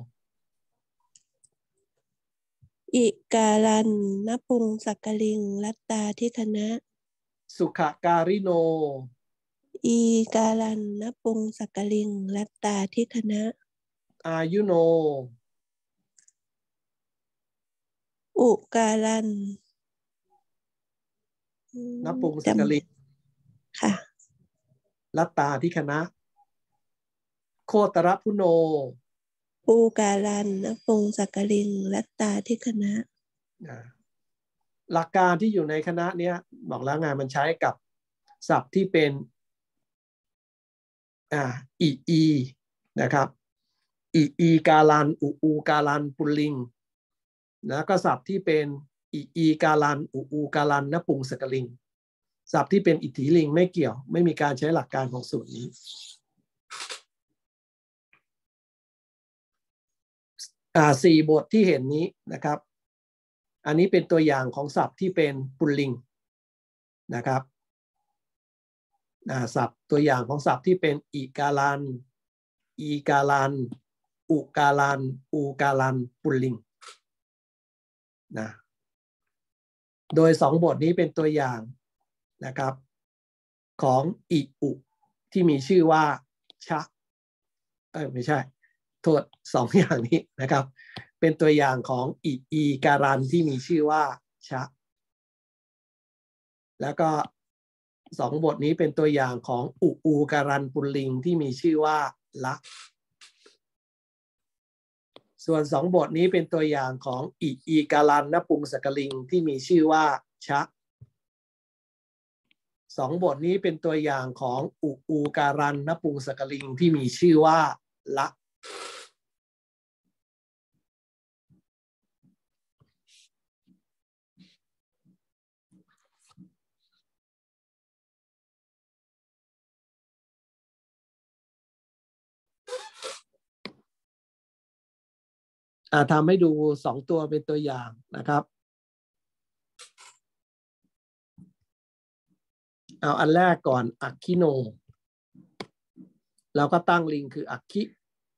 อิการันนปุงสักกลิงรัตตาที่คณะสุขการิโนอิการันนปุงสักกลิงรัตตาที่คณะอายุโนอุการันนปุงสักกลิงค่ะรัตตาที่คณะโคตรพุโนอุการันนปุงสักกลิงรัตตาที่คณะหลักการที่อยู่ในคณะเนี้ยบอกแล้วไงมันใช้กับศัพท์ที่เป็นอีนะครับอีกาลันอูกาลันปุลลิงนะก็ศัพท์ที่เป็นอีกาลันอูกาลันนปุงสกลิงศัพท์ที่เป็นอิทธิลิงไม่เกี่ยวไม่มีการใช้หลักการของสูตรนี้4 บทที่เห็นนี้นะครับอันนี้เป็นตัวอย่างของศัพท์ที่เป็นปุลลิงนะครับศัพท์ตัวอย่างของศัพท์ที่เป็นอีกาลันอีกาลันอุกาลันอูกาลันปุลลิงนะโดย2 บทนี้เป็นตัวอย่างนะครับของอีอุที่มีชื่อว่าชะไม่ใช่โทษ2 อย่างนี้นะครับเป็นตัวอย่างของอีการันที่มีชื่อว่าชะแล้วก็2 บทนี้เป็นตัวอย่างของอูการันปุลลิงที่มีชื่อว่าละส่วน2 บทนี้เป็นตัวอย่างของอีการันนปุงสกลิงที่มีชื่อว่าชะ2 บทนี้เป็นตัวอย่างของอูการันนปุงสกลิงที่มีชื่อว่าละทำให้ดู2 ตัวเป็นตัวอย่างนะครับเอาอันแรกก่อนอักขิโนเราก็ตั้งลิงคืออักขิ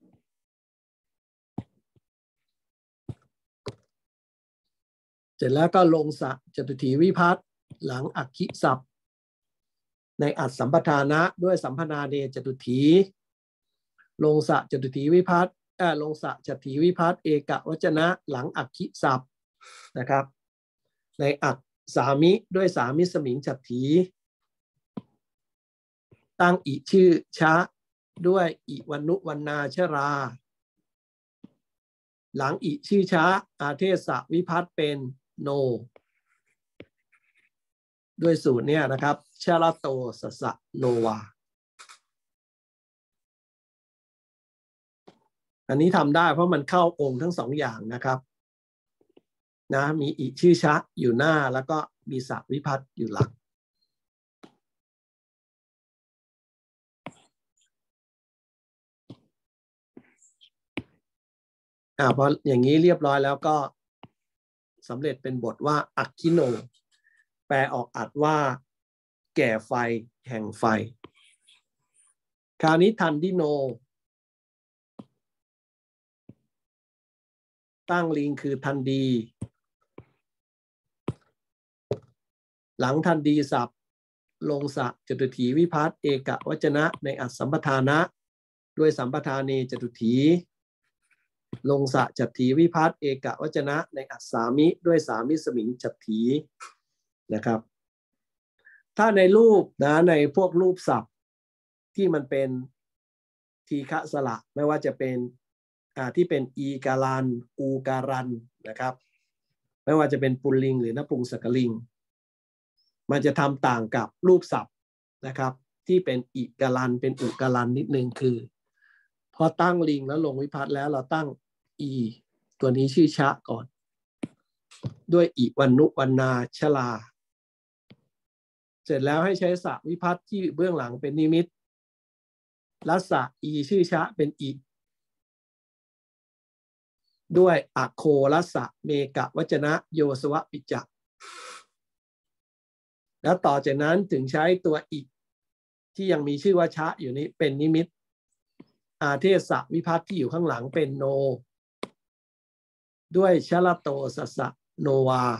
เสร็จแล้วก็ลงสะจตุถีวิภัตติหลังอักขิศัพท์ในอัตสัมปทานะด้วยสัมพนาเนจตุถีลงสะจตุถีวิภัตติลงสะจตุถีวิภัตติเอกวจนะหลังอักขิศัพท์นะครับในอักสามิด้วยสามิสมิงฉัตถีตั้งอิชื่อชะด้วยอิวันนุวันนาชราหลังอิชื่อชะอาเทศวิภัตติเป็นโนด้วยสูตรเนี่ยนะครับชาลโตสสะโนวาอันนี้ทำได้เพราะมันเข้าองค์ทั้ง2 อย่างนะครับนะมีอิชื่อชะอยู่หน้าแล้วก็มีสวิภัตติอยู่หลังพออย่างนี้เรียบร้อยแล้วก็สำเร็จเป็นบทว่าอักขิโนแปลออกอัดว่าแก่ไฟแห่งไฟคราวนี้ทันดิโนตั้งลิงคือทันดีหลังทันดีศัพท์ลงสะจตุถีวิภัตติเอกวจนะในอัตสัมปทานะด้วยสัมปทาเนจตุถีลงสะจัตถีวิภัตติเอกวจนะในอัตสามิด้วยสามิสมิงจัตถีนะครับถ้าในรูปนะในพวกรูปศัพท์ที่มันเป็นทีฆะสระไม่ว่าจะเป็นที่เป็นอีการันอูการันนะครับไม่ว่าจะเป็นปุลลิงหรือนปุงสกลิงมันจะทำต่างกับรูปศัพท์นะครับที่เป็นอีการันเป็นอุการันนิดนึงคือพอตั้งลิงแล้วลงวิภัตติแล้วเราตั้งอีตัวนี้ชื่อชะก่อนด้วยอิวันนุวันนาชลาเสร็จแล้วให้ใช้สะวิภัตติที่เบื้องหลังเป็นนิมิตลัสสะอีชื่อชะเป็นอีด้วยอะโคลัสสะเมกะวจนะโยสวะปิจักแล้วต่อจากนั้นถึงใช้ตัวอีกที่ยังมีชื่อว่าชะอยู่นี้เป็นนิมิตอาเทศวิภัตติที่อยู่ข้างหลังเป็นโนด้วยชลโตสสะโนวา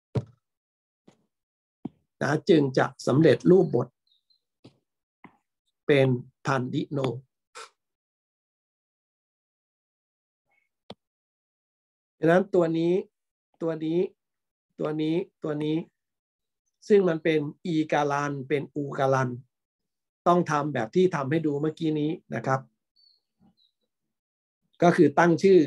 จึงจะสำเร็จรูปบทเป็นทันดิโนดังนั้นตัวนี้ซึ่งมันเป็นอีการันเป็นอูการันต้องทำแบบที่ทำให้ดูเมื่อกี้นี้นะครับก็คือตั้งชื่อ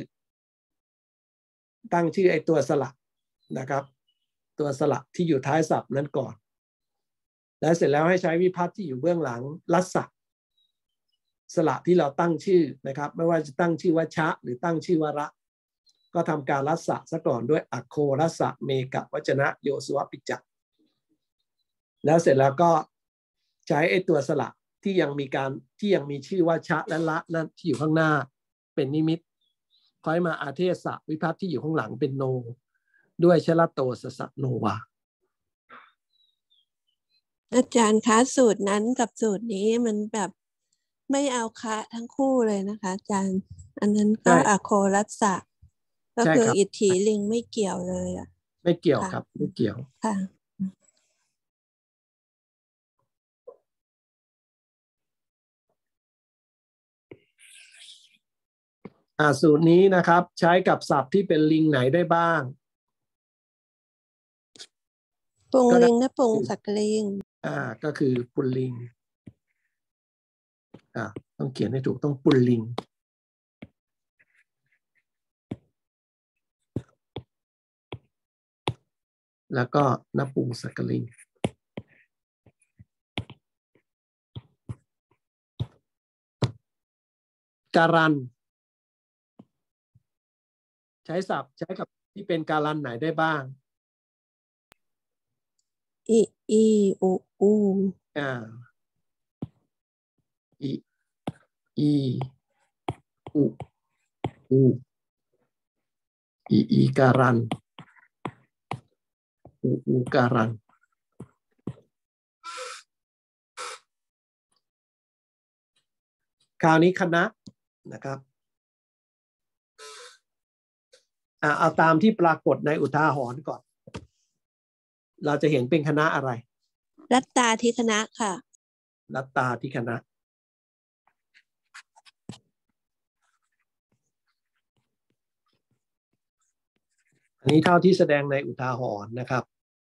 ไอ้ตัวสระนะครับตัวสระที่อยู่ท้ายศัพท์นั้นก่อนแล้วเสร็จแล้วให้ใช้วิภัตติที่อยู่เบื้องหลังลัสสะสระที่เราตั้งชื่อนะครับไม่ว่าจะตั้งชื่อว่าชะหรือตั้งชื่อว่าระก็ทำการรัศะซะก่อนด้วยอโครัสะเมกะวจนะโยสวปิจักแล้วเสร็จแล้วก็ใช้ไอ้ตัวสระที่ยังมีชื่อว่าชะและละนั่นที่อยู่ข้างหน้าเป็นนิมิตค่อยมาอาเทศะวิภัตที่อยู่ข้างหลังเป็นโนด้วยชละโตสสะโนวาอาจารย์คะสูตรนั้นกับสูตรนี้มันแบบไม่เอาคะทั้งคู่เลยนะคะอาจารย์อันนั้นก็อโครัสสะก็คืออิทธิลิงไม่เกี่ยวเลยอ่ะไม่เกี่ยวครับไม่เกี่ยวค่ะสูตรนี้นะครับใช้กับศัพท์ที่เป็นลิงไหนได้บ้างปุงลิงและปุงสักลิงก็คือปุลลิงต้องเขียนให้ถูกต้องปุลลิงแล้วก็นปุงสักลิงการันใช้ศัพท์ใช้กับที่เป็นการันไหนได้บ้างอีอูอูอีอูอูอีการันอูการันคราวนี้คณะนะครับเอาตามที่ปรากฏในอุทาหรณ์ก่อนเราจะเห็นเป็นคณะอะไรรัตตาธิคณะค่ะรัตตาธิคณะอันนี้เท่าที่แสดงในอุทาหรณ์นะครับ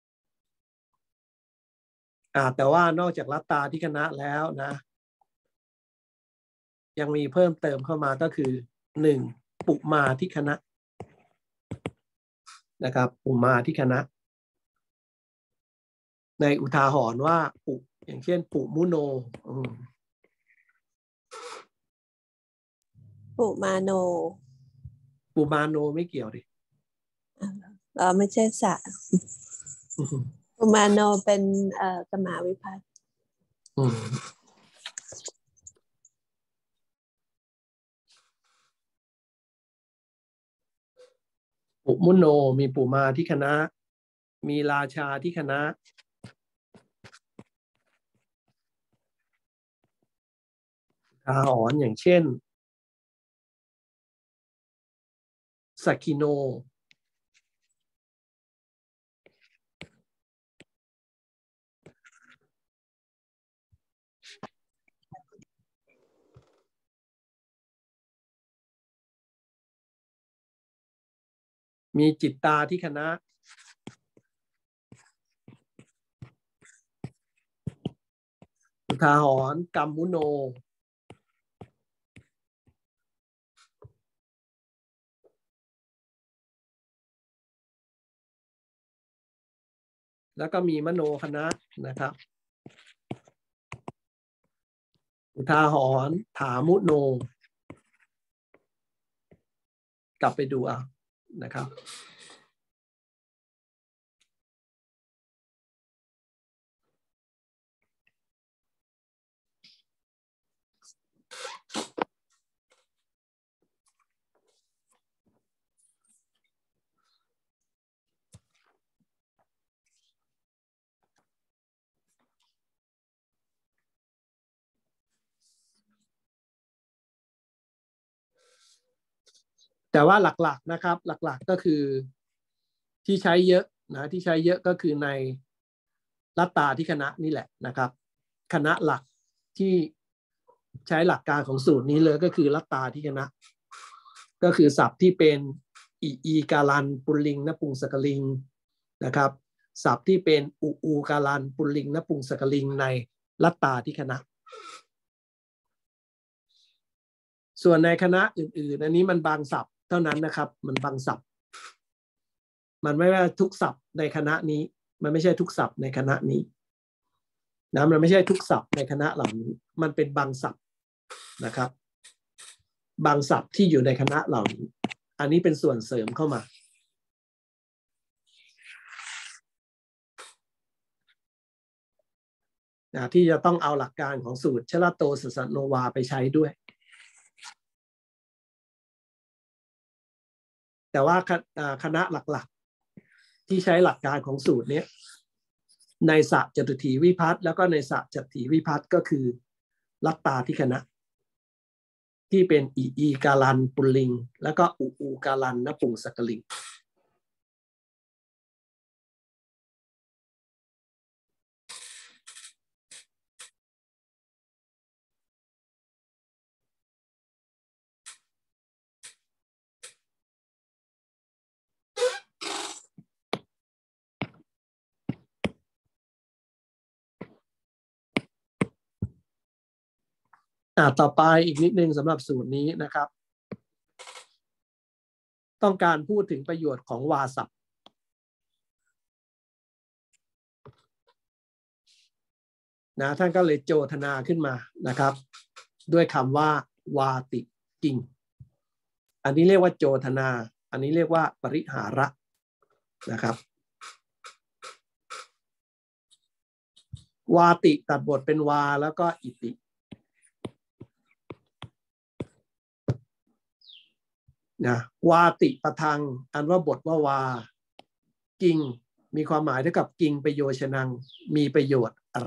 แต่ว่านอกจากรัตตาธิคณะแล้วนะยังมีเพิ่มเติมเข้ามาก็คือ1ปุมาธิคณะนะครับปุมาธิคณะในอุทาหรณ์ว่าปุอย่างเช่นปุมุโนปุมาโนปุมาโนไม่เกี่ยวดิไม่ใช่สะปุมาโนเป็นสมาวิภัตปุมุโนมีปุมาที่คณะมีราชาที่คณะอุทาหรณ์อย่างเช่นสักคิโนมีจิตตาที่คณะอุทาหรณ์กัมมุโนแล้วก็มีมโนคณะนะครับอุทาหรณ์ถามุโนกลับไปดูเอานะครับแต่ว่าหลักๆนะครับหลักๆก็คือที่ใช้เยอะนะที่ใช้เยอะก็คือในรัตตาที่คณะนี่แหละนะครับคณะหลักที่ใช้หลักการของสูตรนี้เลยก็คือรัตตาที่คณะก็คือศัพท์ที่เป็นอีการันปุลลิงนปุงสกลิงนะครับศัพท์ที่เป็นอูการันปุลลิงนปุงสกลิงในรัตตาที่คณะส่วนในคณะอื่นๆอันนี้มันบางศัพท์เท่านั้นนะครับมันบางศัพท์มันไม่ว่าทุกศัพท์ในคณะนี้มันไม่ใช่ทุกศัพท์ในคณะนี้นะมันไม่ใช่ทุกศัพท์ในคณะเหล่านี้มันเป็นบางศัพท์นะครับบางศัพท์ที่อยู่ในคณะเหล่านี้อันนี้เป็นส่วนเสริมเข้ามาที่จะต้องเอาหลักการของสูตรชลโตสสโนวาไปใช้ด้วยแต่ว่าคณะหลักๆที่ใช้หลักการของสูตรนี้ในสจตุถีวิภัตติแล้วก็ในสจตุถีวิภัตติก็คือลัตตาธิคณะที่เป็นอีกาลันปุลลิงแล้วก็อูกาลันนปุงสกลิงต่อไปอีกนิดนึงสำหรับสูตรนี้นะครับต้องการพูดถึงประโยชน์ของวาศัพท์ท่านก็เลยโจทนาขึ้นมานะครับด้วยคำว่าวาติกิงอันนี้เรียกว่าโจทนาอันนี้เรียกว่าปริหาระนะครับวาติตัดบทเป็นวาแล้วก็อิติวาติประทังอันว่าบทว่าวากิงมีความหมายเท่ากับกิงประโยชนังมีประโยชน์อะไร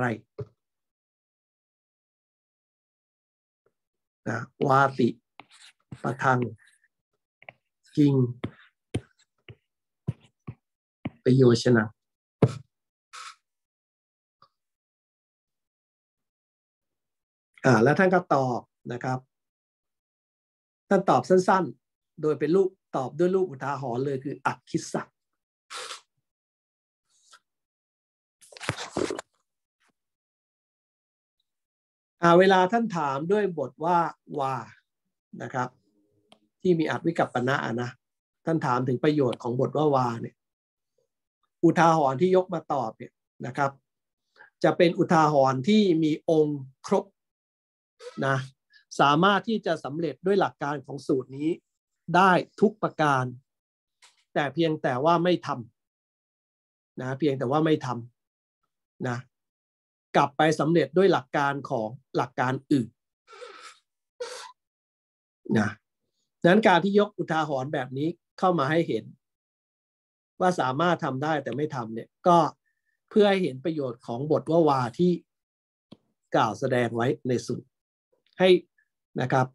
วาติประทังกิงประโยชนังแล้วท่านก็ตอบนะครับท่านตอบสั้นๆโดยเป็นรูปตอบด้วยรูปอุทาหรณ์เลยคืออักขิสะเวลาท่านถามด้วยบทว่าวานะครับที่มีอัตวิกัปปนะนะท่านถามถึงประโยชน์ของบทว่าวาเนี่ยอุทาหรณ์ที่ยกมาตอบเนี่ยนะครับจะเป็นอุทาหรณ์ที่มีองค์ครบนะสามารถที่จะสำเร็จด้วยหลักการของสูตรนี้ได้ทุกประการแต่เพียงแต่ว่าไม่ทำเพียงแต่ว่าไม่ทำกลับไปสำเร็จด้วยหลักการของหลักการอื่นนั้นการที่ยกอุทาหรณ์แบบนี้เข้ามาให้เห็นว่าสามารถทำได้แต่ไม่ทำเนี่ยก็เพื่อให้เห็นประโยชน์ของบทว่าวาที่กล่าวแสดงไว้ในสูตรให้นะครับ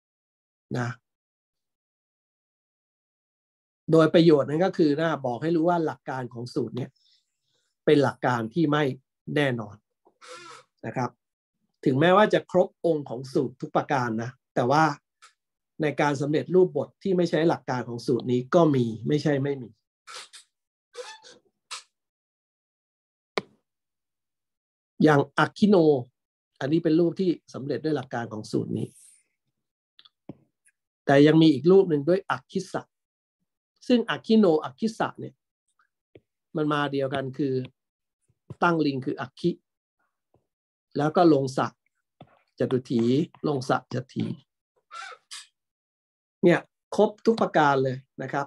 โดยประโยชน์นั้นก็คือบอกให้รู้ว่าหลักการของสูตรนี้เป็นหลักการที่ไม่แน่นอนนะครับถึงแม้ว่าจะครบองค์ของสูตรทุกประการนะแต่ว่าในการสำเร็จรูปบทที่ไม่ใช้หลักการของสูตรนี้ก็มีไม่ใช่ไม่มีอย่างอักขิโนอันนี้เป็นรูปที่สำเร็จด้วยหลักการของสูตรนี้แต่ยังมีอีกรูปหนึ่งด้วยอักขิสะซึ่งอักขิโนอักขิสะเนี่ยมันมาเดียวกันคือตั้งลิงคืออักขิแล้วก็ลงสะจตุถีลงสะจตุถีเนี่ยครบทุกประการเลยนะครับ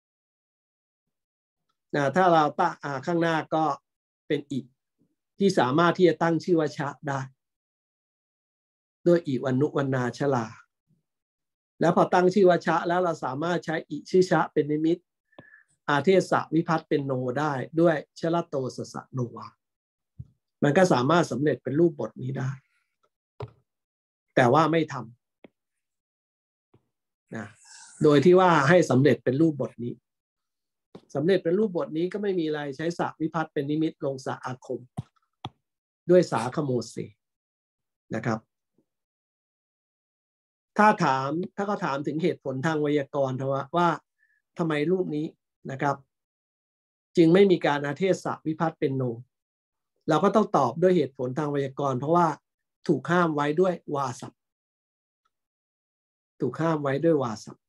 ถ้าเราตั้งข้างหน้าก็เป็นอิที่สามารถที่จะตั้งชื่อว่าชะได้ด้วยอิวันนุวันนาชลาแล้วพอตั้งชื่อว่าชะแล้วเราสามารถใช้อิชื่อชะเป็นนิมิตอาเทศะวิภัตเป็นโนได้ด้วยชลโตสสโนวามันก็สามารถสำเร็จเป็นรูปบทนี้ได้แต่ว่าไม่ทำโดยที่ว่าให้สำเร็จเป็นรูปบทนี้สำเร็จเป็นรูปบทนี้ก็ไม่มีอะไรใช้สะวิภัตเป็นนิมิตลงสะอาคมด้วยสาขโมเสนะครับถ้าเขาถามถึงเหตุผลทางไวยากรณ์ว่าทำไมรูปนี้นะครับจึงไม่มีการอาเทศะวิภัตเป็นโนเราก็ต้องตอบด้วยเหตุผลทางไวยากรณ์เพราะว่าถูกห้ามไว้ด้วยวาศัพท์ถูกห้ามไว้ด้วยวาศัพท์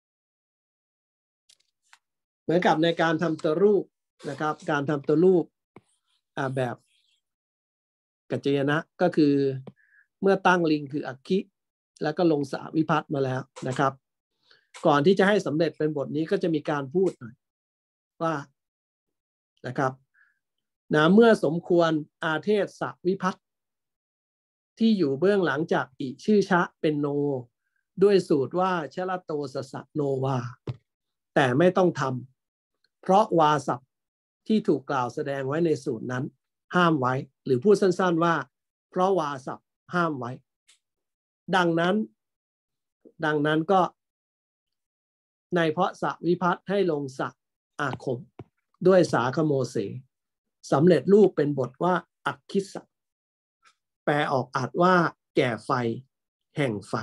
เหมือนกับในการทำตัวรูปนะครับการทำตัวรูปแบบกัจจยนะก็คือเมื่อตั้งลิงคืออักขิแล้วก็ลงสหวิภัตติมาแล้วนะครับ ก่อนที่จะให้สำเร็จเป็นบทนี้ก็จะมีการพูดหน่อยว่านะครับนะเมื่อสมควรอาเทศสหวิภัตติที่อยู่เบื้องหลังจากอิชื่อชะเป็นโนด้วยสูตรว่าชละโตสสะโนวาแต่ไม่ต้องทำเพราะวาศัพท์ที่ถูกกล่าวแสดงไว้ในสูตรนั้นห้ามไว้หรือพูดสั้นๆว่าเพราะวาศัพท์ห้ามไว้ดังนั้นก็ในเพราะสหวิภัตติให้ลงสะอาคมด้วยสาคโมเสสำเร็จรูปเป็นบทว่าอักขิสะแปลออกอัดว่าแก่ไฟแห่งไฟ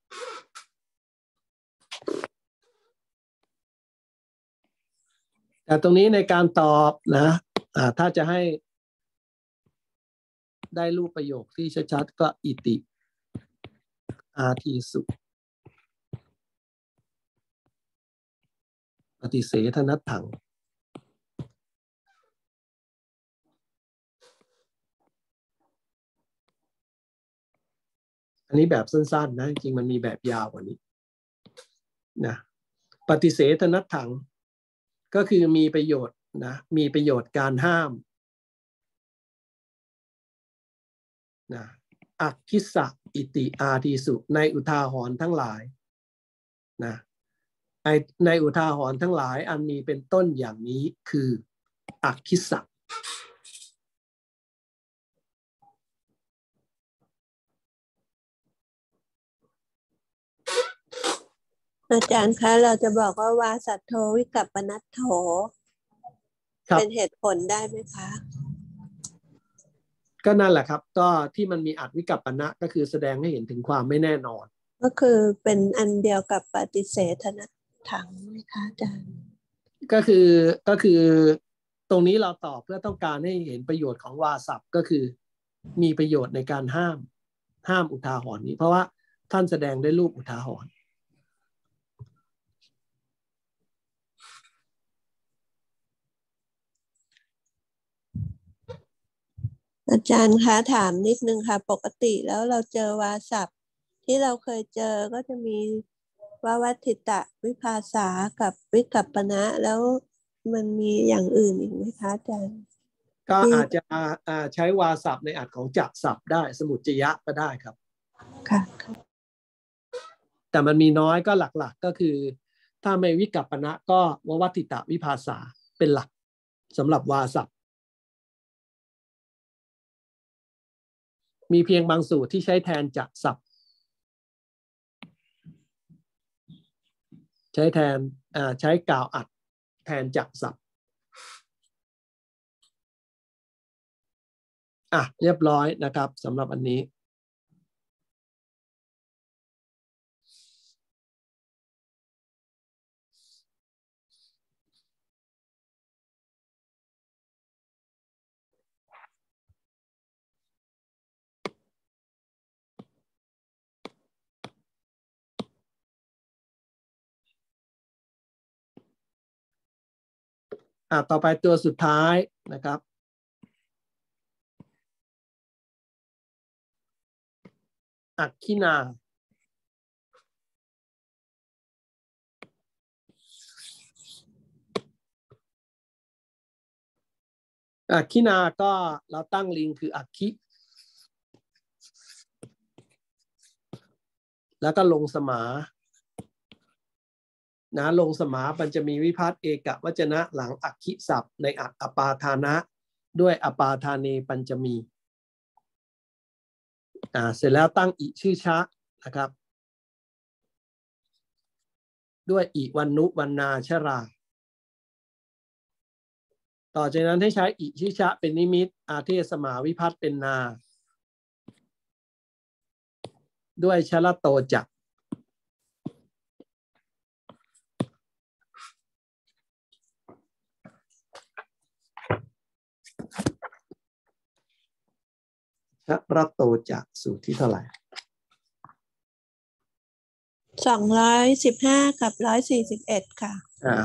แต่ตรงนี้ในการตอบนะถ้าจะให้ได้รูปประโยคที่ชัดๆก็อิติอาทีสุปฏิเสธนัตถังอันนี้แบบสั้นๆนะจริงๆมันมีแบบยาวกว่านี้นะปฏิเสธนัตถังก็คือมีประโยชน์นะมีประโยชน์การห้ามนะอักขิสะอิติอาทีสุในอุทาหรณ์ทั้งหลายนะในอุทาหรณ์ทั้งหลายอันมีเป็นต้นอย่างนี้คืออักขิสะอาจารย์คะเราจะบอกว่าวาสัทโธวิกัปปนัตโธเป็นเหตุผลได้ไหมคะก็นั่นแหละครับก็ที่มันมีอัตวิกัปปนะก็คือแสดงให้เห็นถึงความไม่แน่นอนก็คือเป็นอันเดียวกับปฏิเสธนัตถังไหมคะอาจารย์ก็คือตรงนี้เราตอบเพื่อต้องการให้เห็นประโยชน์ของวาสัพก็คือมีประโยชน์ในการห้ามอุทาหรณ์นี้เพราะว่าท่านแสดงได้รูปอุทาหรณ์อาจารย์คะถามนิดนึงค่ะปกติแล้วเราเจอวาศัพท์ที่เราเคยเจอก็จะมีววัตถิตะวิภาษากับวิกัปปนะแล้วมันมีอย่างอื่นอีกไหมคะอาจารย์ก็อาจจะใช้วาสัพในอัตของจักศัพท์ได้สมุจจยะก็ได้ครับค่ะแต่มันมีน้อยก็หลักๆก็คือถ้าไม่วิกัปปนะก็ววัตถิตะวิภาษาเป็นหลักสำหรับวาสัพมีเพียงบางสูตรที่ใช้แทนจักศัพท์ใช้กล่าวอัดแทนจักศัพท์เรียบร้อยนะครับสำหรับอันนี้ต่อไปตัวสุดท้ายนะครับอักขินาอักขินาก็เราตั้งลิงคืออักขิแล้วก็ลงสมานะลงสมามันจะมีวิภัตติเอกวจนะหลังอักขิศัพท์ในอัตอปาทานะด้วยอปาทาเนปัญจมีเสร็จแล้วตั้งอิชื่อชะนะครับด้วยอิวันนุวันนาชราต่อจากนั้นให้ใช้อิชื่อชะเป็นนิมิตอาเทสมาวิภัตติเป็นนาด้วยชละโตจักชละโตจักสูตรที่เท่าไหร่ 215กับ141ค่ะ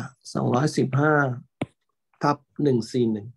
215/141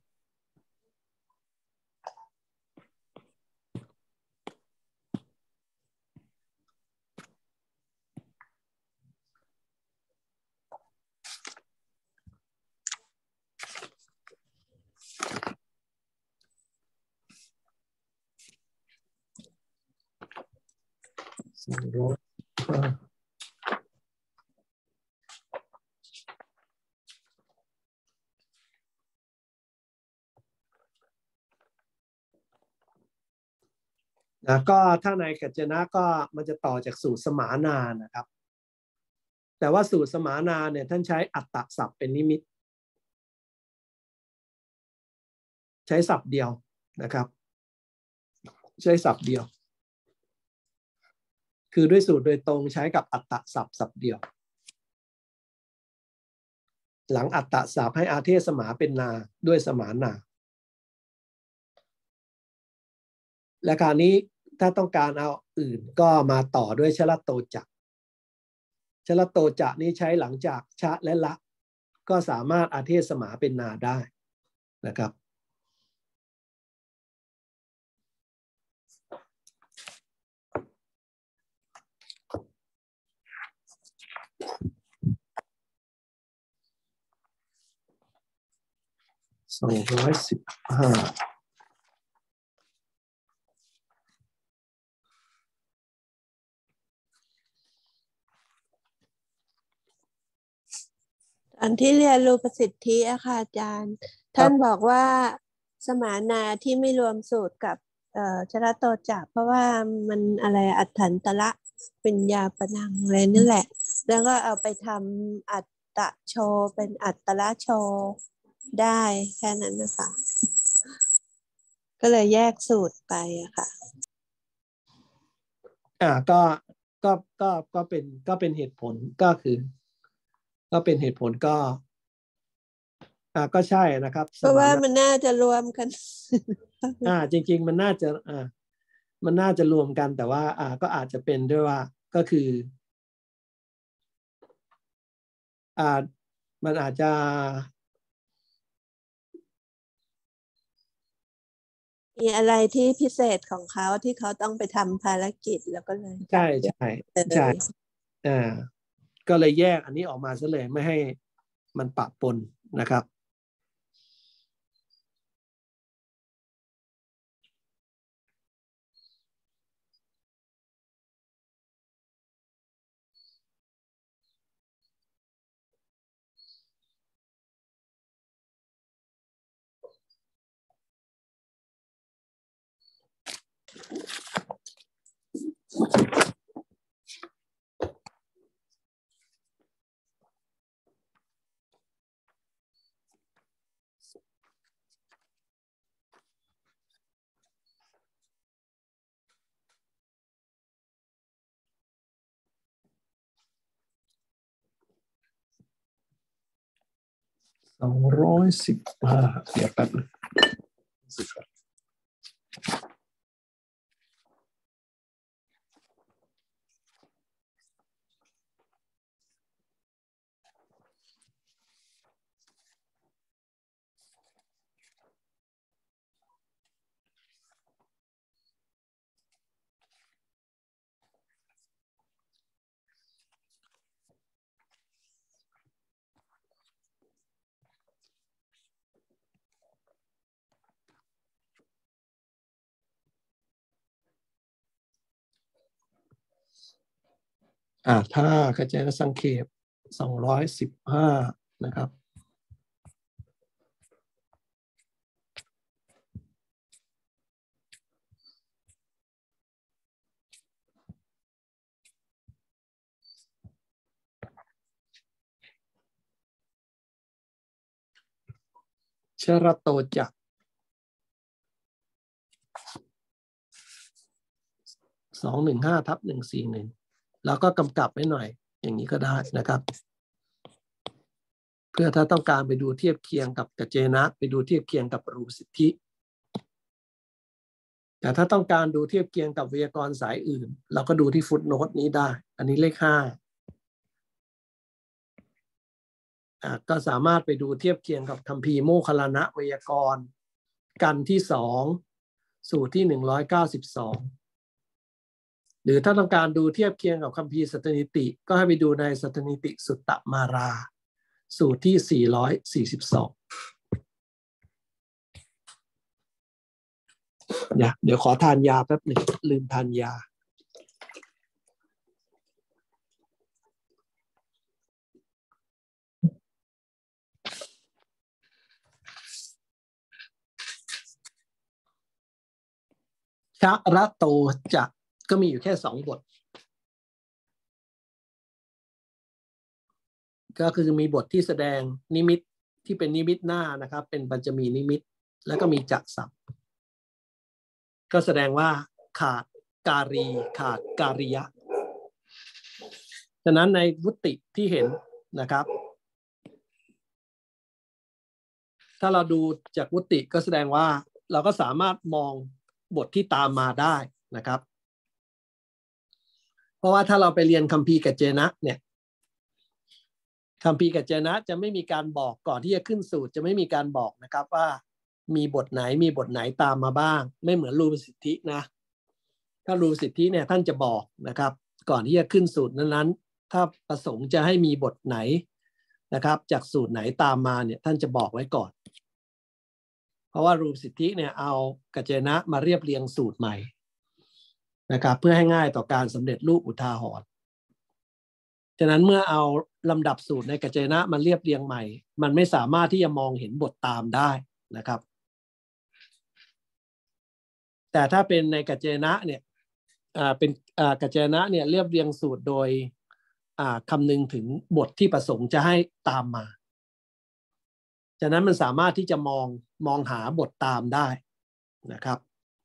ก็ถ้าในกัจจนะก็มันจะต่อจากสูตรสมานานะครับแต่ว่าสูตรสมานาเนี่ยท่านใช้อัตตศัพท์เป็นนิมิตใช้ศัพท์เดียวนะครับใช้ศัพท์เดียวคือด้วยสูตรโดยตรงใช้กับอัตตศัพท์ศัพท์เดียวหลังอัตตศัพท์ให้อาเทศสมาเป็นนาด้วยสมานาและคราวนี้ถ้าต้องการเอาอื่นก็มาต่อด้วยชลโตจะชลโตจะนี้ใช้หลังจากชะและละก็สามารถอาเทศสมาเป็นนาได้นะครับ215 อันที่เรียนรูปสิทธิอะค่ะอาจารย์ท่านบอกว่าสมานาที่ไม่รวมสูตรกับชลโตจะเพราะว่ามันอะไรอัฏฐันตระปัญญาปนังอะไรนั่นแหละแล้วก็เอาไปทำอัตตะโชเป็นอัตตระโชได้แค่นั้นนะคะก็เลยแยกสูตรไปอะค่ะก็เป็นเหตุผลก็คือก็เป็นเหตุผลก็ใช่นะครับเพราะว่ามันน่าจะรวมกันจริงๆมันน่าจะรวมกันแต่ว่าก็อาจจะเป็นด้วยว่าก็คือมันอาจจะมีอะไรที่พิเศษของเขาที่เขาต้องไปทำภารกิจแล้วก็เลยใช่ก็เลยแยกอันนี้ออกมาซะเลยไม่ให้มันปะปนนะครับ215เดี๋ยวแป๊บนึงถ้ากัจจนะสังเขป215นะครับชรโตจะ215/141แล้วก็กำกับไว้หน่อยอย่างนี้ก็ได้นะครับเพื่อถ้าต้องการไปดูเทียบเคียงกับกัจเจนะไปดูเทียบเคียงกับรูปสิทธิแต่ถ้าต้องการดูเทียบเคียงกับไวยากรณ์สายอื่นเราก็ดูที่ฟุตโนตนี้ได้อันนี้เลข5ก็สามารถไปดูเทียบเคียงกับคัมภีร์โมคคัลลานะไวยากรณ์กันที่2สูตรที่192หรือถ้าต้องการดูเทียบเคียงกับคัมภีร์สัตตนิติก็ให้ไปดูในสัตตนิติสุตตมาราสูตรที่442เดี๋ยวขอทานยาแป๊บหนึ่งลืมทานยาชะระโตจะก็มีอยู่แค่2 บทก็คือมีบทที่แสดงนิมิตที่เป็นนิมิตหน้านะครับเป็นปัญจมีนิมิตแล้วก็มีจักศัพท์ก็แสดงว่าขาดการีขาดการิยะฉะนั้นในวุติที่เห็นนะครับถ้าเราดูจากวุติก็แสดงว่าเราก็สามารถมองบทที่ตามมาได้นะครับเพราะว่าถ้าเราไปเรียนคัมภีร์กัจเจนะเนี่ยคัมภีร์กัจเจนะจะไม่มีการบอกก่อนที่จะขึ้นสูตรจะไม่มีการบอกนะครับว่ามีบทไหนมีบทไหนตามมาบ้างไม่เหมือนรูปสิทธินะถ้ารูปสิทธิเนี่ยท่านจะบอกนะครับก่อนที่จะขึ้นสูตรนั้นๆถ้าประสงค์จะให้มีบทไหนนะครับจากสูตรไหนตามมาเนี่ยท่านจะบอกไว้ก่อนเพราะว่ารูปสิทธิเนี่ยเอากัจเจนะมาเรียบเรียงสูตรใหม่นะครับเพื่อให้ง่ายต่อการสำเร็จรูปอุทาหรณ์ฉะนั้นเมื่อเอาลำดับสูตรในกัจเจนะมาเรียบเรียงใหม่มันไม่สามารถที่จะมองเห็นบทตามได้นะครับแต่ถ้าเป็นในกัจเจนะเนี่ยเป็นกัจเจนะเนี่ยเรียบเรียงสูตรโดยคำนึงถึงบทที่ประสงค์จะให้ตามมาฉะนั้นมันสามารถที่จะมองหาบทตามได้นะครับ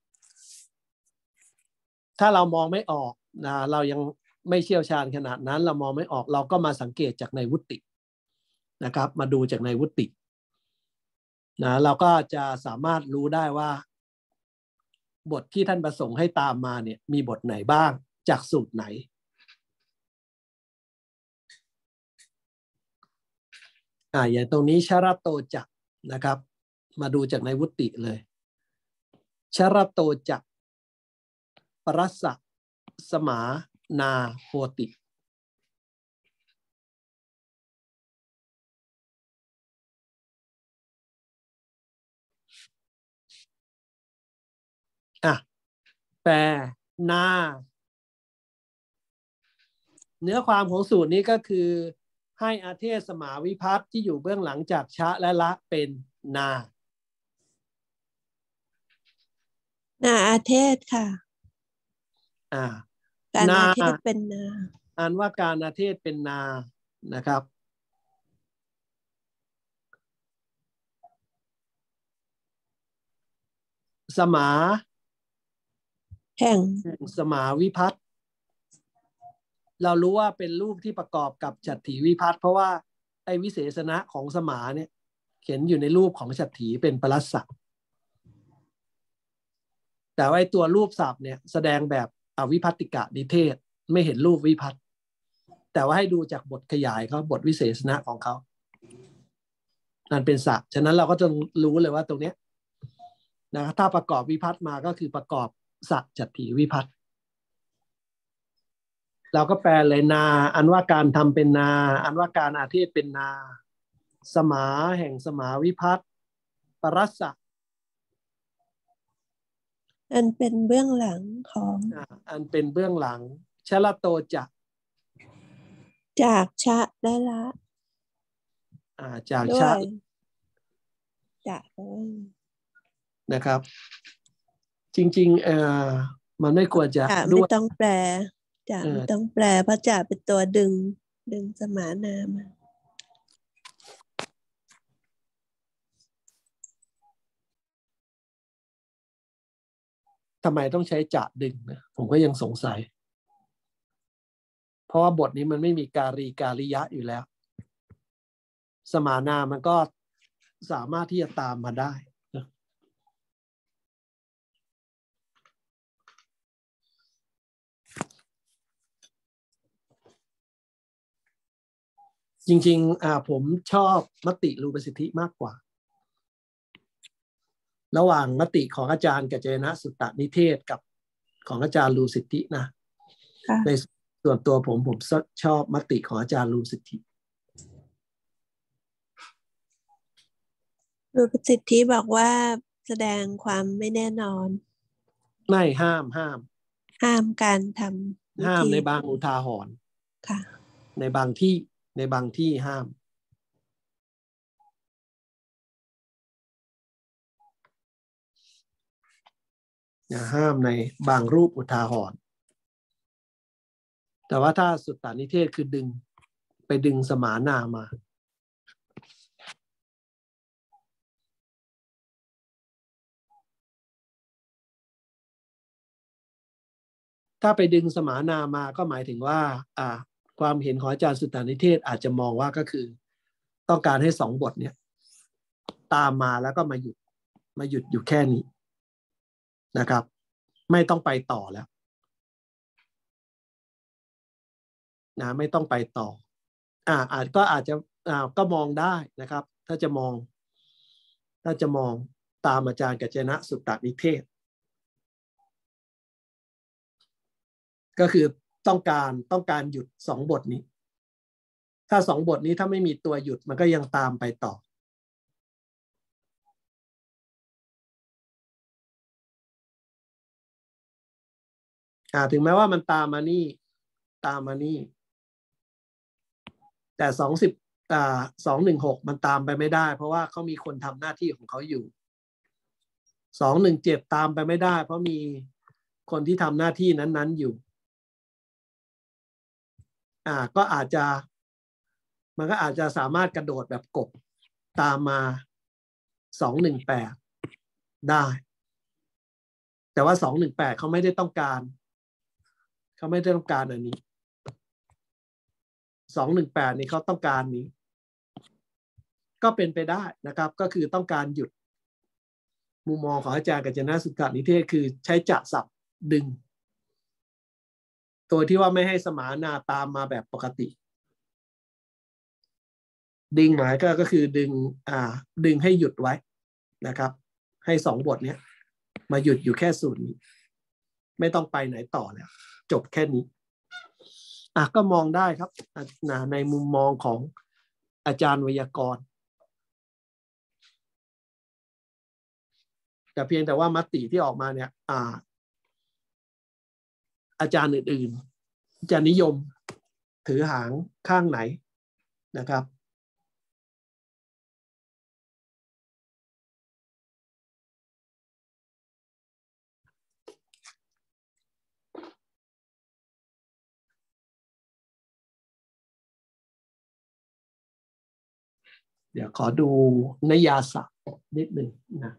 ถ้าเรามองไม่ออกนะเรายังไม่เชี่ยวชาญขนาดนั้นเรามองไม่ออกเราก็มาสังเกตจากในวุตินะครับมาดูจากในวุตินะเราก็จะสามารถรู้ได้ว่าบทที่ท่านประสงค์ให้ตามมาเนี่ยมีบทไหนบ้างจากสูตรไหนอย่างตรงนี้ชรโตจักนะครับมาดูจากในวุติเลยชรโตจักปรัสสะสมานาโหติแปลนาเนื้อความของสูตรนี้ก็คือให้อาเทศสมาวิภัตที่อยู่เบื้องหลังจากชะและละเป็นนาอาเทศค่ะการอาเทศเป็นนาอ่านว่าการอาเทศเป็นนานะครับสมาแห่งสมาวิภัตเรารู้ว่าเป็นรูปที่ประกอบกับฉัตรถีวิภัตเพราะว่าไอ้วิเศษณะของสมาเนี่ยเขียนอยู่ในรูปของฉัตรถีเป็นปรัสสะแต่ว่าตัวรูปศัพท์เนี่ยแสดงแบบอวิภัตติกะนิเทศไม่เห็นรูปวิภัตแต่ว่าให้ดูจากบทขยายเขาบทวิเศษณะของเขานั่นเป็นศัพท์ฉะนั้นเราก็จะรู้เลยว่าตรงนี้นะถ้าประกอบวิภัตมาก็คือประกอบสัจฉัตถีวิภัตเราก็แปลเลยนาอันว่าการทำเป็นนาอันว่าการอาเทศเป็นนาสมาแห่งสมาวิภัตปรัสสะอันเป็นเบื้องหลังของอันเป็นเบื้องหลังชลโตจักจากชะและละจากชะจากนะครับจริงๆมันไม่ควรจะไม่ต้องแปลจากไม่ต้องแปลเพราะจากเป็นตัวดึงสมานามาทำไมต้องใช้จะดึงนะผมก็ยังสงสัยเพราะว่าบทนี้มันไม่มีการีการิยะอยู่แล้วสมานามันก็สามารถที่จะตามมาได้นะจริงๆผมชอบมติรูปสิทธิมากกว่าระหว่างมติของอาจารย์กัจเจนะสุตตนิเทศกับของอาจารย์รูสิทธินะในส่วนตัวผมชอบมติของอาจารย์รูสิทธิรูปสิทธิบอกว่าแสดงความไม่แน่นอนไม่ห้ามการทำห้ามในบางอุทาหรณ์ค่ะในบางที่ห้ามห้ามในบางรูปอุทาหรณ์แต่ว่าถ้าสุตตานิเทศคือไปดึงสมานามาถ้าไปดึงสมานามาก็หมายถึงว่าความเห็นของอาจารย์สุตตานิเทศอาจจะมองว่าก็คือต้องการให้2 บทเนี่ยตามมาแล้วก็มาหยุดอยู่แค่นี้นะครับไม่ต้องไปต่อแล้วนะไม่ต้องไปต่ออาจจะก็มองได้นะครับถ้าจะมองตามอาจารย์กัจจนะสุตตนิเทศก็คือต้องการหยุด2 บทนี้ถ้า2 บทนี้ถ้าไม่มีตัวหยุดมันก็ยังตามไปต่อถึงแม้ว่ามันตามมานี่แต่216มันตามไปไม่ได้เพราะว่าเขามีคนทำหน้าที่ของเขาอยู่217ตามไปไม่ได้เพราะมีคนที่ทำหน้าที่นั้นๆอยู่ก็มันก็อาจจะสามารถกระโดดแบบกบตามมา218ได้แต่ว่า218เขาไม่ได้ต้องการอันนี้218นี่เขาต้องการนี้ก็เป็นไปได้นะครับก็คือต้องการหยุดมุมมองของอาจารย์กัจจนะสุตตนิเทศคือใช้จะศัพท์ดึงตัวที่ว่าไม่ให้สมานาตามมาแบบปกติดึงหมายก็คือดึงให้หยุดไว้นะครับให้2 บทนี้มาหยุดอยู่แค่สูตรนี้ไม่ต้องไปไหนต่อแล้วจบแค่นี้ก็มองได้ครับในมุมมองของอาจารย์ไวยากรณ์แต่เพียงแต่ว่ามติที่ออกมาเนี่ยอาจารย์อื่นๆจะนิยมถือหางข้างไหนนะครับเดี๋ยวขอดูนยาสะนิดหนึ่งนะ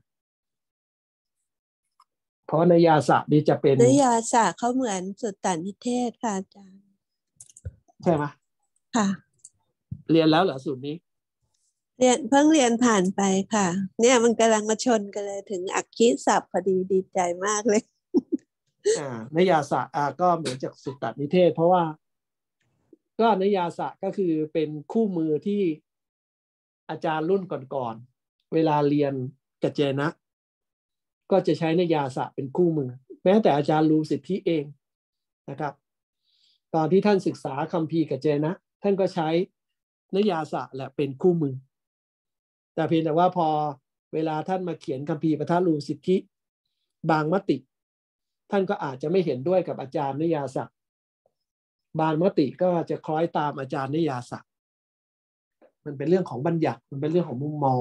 เพราะนยาสะนี่จะเป็นนยาสะเขาเหมือนสุตตนิเทศค่ะอาจารย์ใช่ไหมค่ะเรียนแล้วเหรอสูตรนี้เพิ่งเรียนผ่านไปค่ะเนี่ยมันกำลังมาชนกันเลยถึงอักขิศัพท์พอดีใจมากเลยนยาสะก็เหมือนจากสุตตนิเทศเพราะว่าก็นยาสะก็คือเป็นคู่มือที่อาจารย์รุ่นก่อนๆเวลาเรียนกัจเจนะก็จะใช้นยาสะเป็นคู่มือแม้แต่อาจารย์รูสิทธิเองนะครับตอนที่ท่านศึกษาคัมภีร์กัจเจนะท่านก็ใช้นยาสะแหละเป็นคู่มือแต่เพียงแต่ว่าพอเวลาท่านมาเขียนคัมภีร์ปทัลลูสิทธิบางมติท่านก็อาจจะไม่เห็นด้วยกับอาจารย์นยาสะบางมติก็จะคล้อยตามอาจารย์นยาสะมันเป็นเรื่องของบัญญัติมันเป็นเรื่องของมุมมอง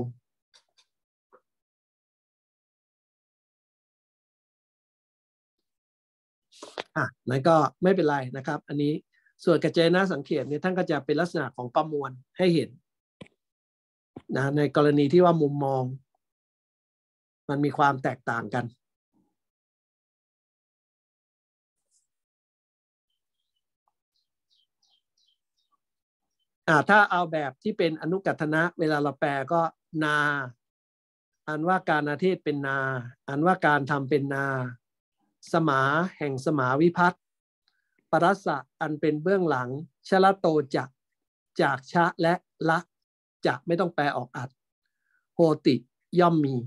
นั่นก็ไม่เป็นไรนะครับอันนี้ส่วนกัจเจนะสังเขปเนี่ยท่านก็จะเป็นลักษณะของประมวลให้เห็นนะในกรณีที่ว่ามุมมองมันมีความแตกต่างกันถ้าเอาแบบที่เป็นอนุกัตถนะเวลาเราแปลก็นาอันว่าการอาเทศเป็นนาอันว่าการทำเป็นนาสมาแห่งสมาวิพัตน์ปรัสสะอันเป็นเบื้องหลังชละโตจะจากชะและละจะไม่ต้องแปลออกอัดโหติย่อมมี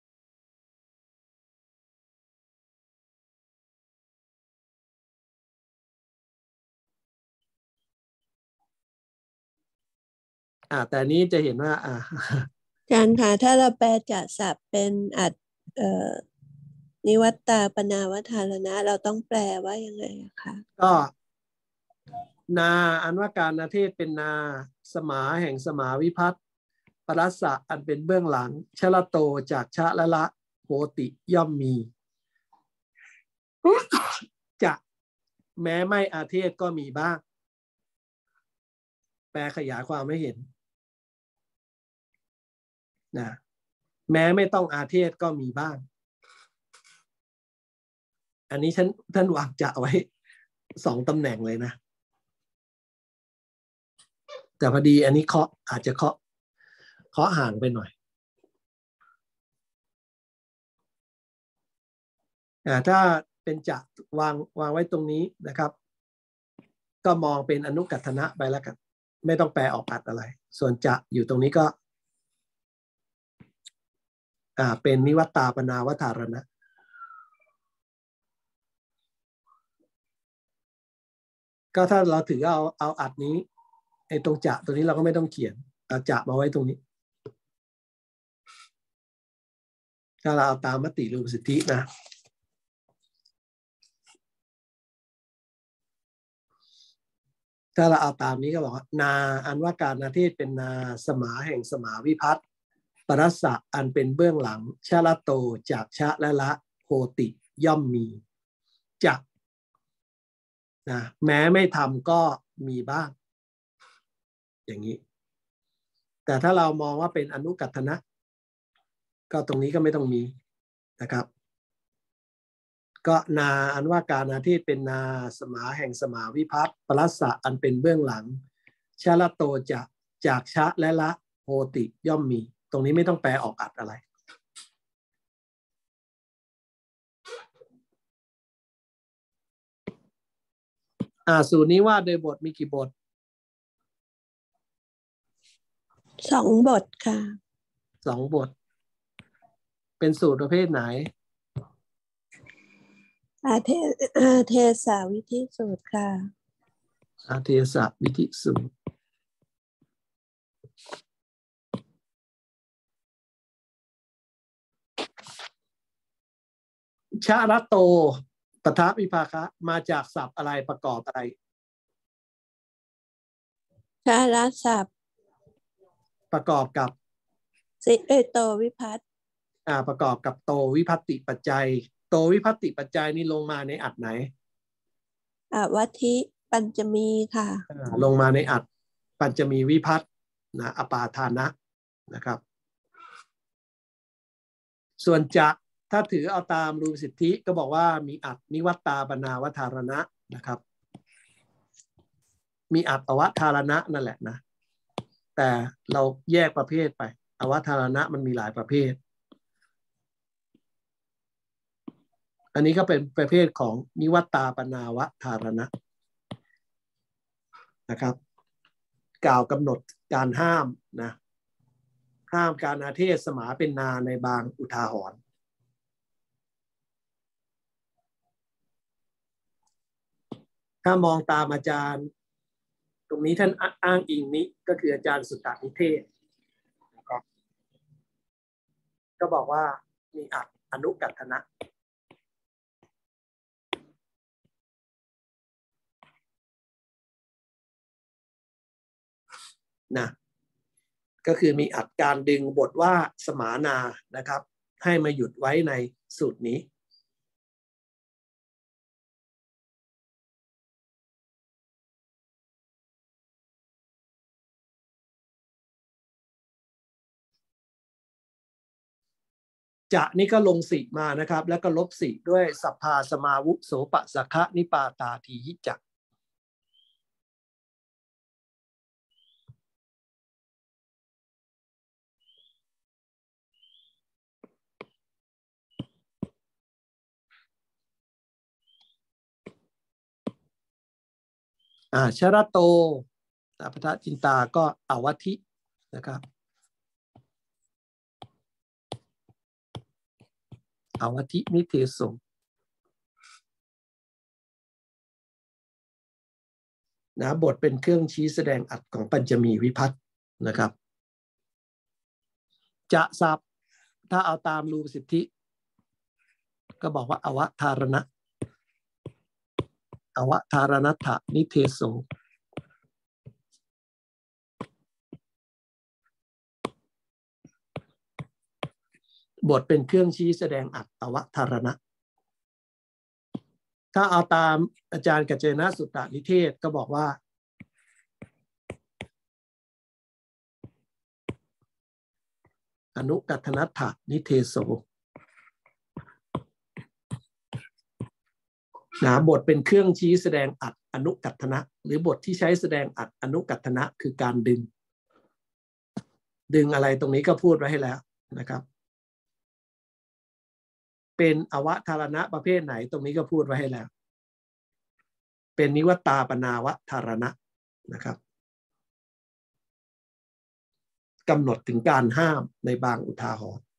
แต่นี้จะเห็นว่าอาจารย์ค่ะถ้าเราแปลจากศัพท์เป็นอัดนิวัตตาปนาวัฏารณะเราต้องแปลว่ายังไงคะก็นาอันว่าการอาเทศเป็นนาสมาแห่งสมาวิพัตน์ปรัสสะอันเป็นเบื้องหลังชละโตจากชะละละโหติย่อมมีจะแม้ไม่อาเทศก็มีบ้างแปลขยายความไม่เห็นนะแม้ไม่ต้องอาเทศก็มีบ้างอันนี้ท่านวางจะไว้2 ตำแหน่งเลยนะแต่พอดีอันนี้อาจจะเคาะห่างไปหน่อยถ้าเป็นจะวางไว้ตรงนี้นะครับก็มองเป็นอนุกัตถนะไปแล้วกันไม่ต้องแปลออกอัดอะไรส่วนจะอยู่ตรงนี้ก็เป็นนิวัตตาปนาวธารณะก็ถ้าเราถือเอาอัดนี้ไอ้ตรงจะตัวนี้เราก็ไม่ต้องเขียนเอาจะมาไว้ตรงนี้ถ้าเราเอาตามมติรูปสิทธินะถ้าเราเอาตามนี้ก็บอกว่านาอันว่าการนาเทศเป็นนาสมาแห่งสมาวิภัตปรัสสะอันเป็นเบื้องหลังชาละโตจากชะและละโหติย่อมมีจักนะแม้ไม่ทำก็มีบ้างอย่างนี้แต่ถ้าเรามองว่าเป็นอนุกัตถนะก็ตรงนี้ก็ไม่ต้องมีนะครับก็นาอันว่าการนาเทศเป็นนาสมาแห่งสมาวิภัตปรัสสะอันเป็นเบื้องหลังชาละโตจากชะและละโหติย่อมมีตรงนี้ไม่ต้องแปลออกอัดอะไรสูตรนี้ว่าโดยบทมีกี่บท 2 บทค่ะ 2 บทเป็นสูตรประเภทไหนอาเทศาวิธิสูตรค่ะอาเทศะวิธิสูตรชาละโตปทวิภาคะมาจากศัพท์อะไรประกอบอะไรชาละศัพท์ประกอบกับโตวิภัตประกอบกับโตวิภัตติปัจจัยโตวิภัตติปัจจัยนี่ลงมาในอัดไหนวัทธิปัญจมีค่ะลงมาในอัดปัญจมีวิภัตนะอปาทานะนะครับส่วนจะถ้าถือเอาตามรูปสิทธิก็บอกว่ามีอัดนิวัตตาปนาวธารณะนะครับมีอัดอวธารณะนั่นแหละนะแต่เราแยกประเภทไปอวธารณะมันมีหลายประเภทอันนี้ก็เป็นประเภทของนิวัตตาปนาวธารณะนะครับกล่าวกำหนดการห้ามนะห้ามการอาเทศสมาเป็นนาในบางอุทาหรณ์ถ้ามองตามอาจารย์ตรงนี้ท่านอ้างอิงนี้ก็คืออาจารย์สุตตนิเทศนะครับก็บอกว่ามีอนุกัตถนะนะก็คือมีอัดการดึงบทว่าสมานานะครับให้มาหยุดไว้ในสูตรนี้จะนี่ก็ลงสิมานะครับแล้วก็ลบสิด้วยสัพพาสมาวุโสปะสักะนิปาตาทีหิจักชรโตปทจินตาก็อวัธินะครับอวัธินิเทโสนะบทเป็นเครื่องชี้แสดงอัดของปัญจมีวิภัตนะครับจะศัพท์ถ้าเอาตามรูปสิทธิก็บอกว่าอวธารณะอวธารณัตถนิเทโสบทเป็นเครื่องชี้แสดงอัตตวธารณะถ้าเอาตามอาจารย์กัจเจนะสุตตนิเทศก็บอกว่าอนุกัตถนัตถนิเทโสบทเป็นเครื่องชี้แสดงอัตอนุกัตถนะหรือบทที่ใช้แสดงอัตอนุกัตถนะคือการดึงอะไรตรงนี้ก็พูดไว้ให้แล้วนะครับเป็นอวธารณะประเภทไหนตรงนี้ก็พูดไว้ให้แล้วเป็นนิวัตตาปนาวธารณะนะครับกำหนดถึงการห้ามในบางอุทาหรณ์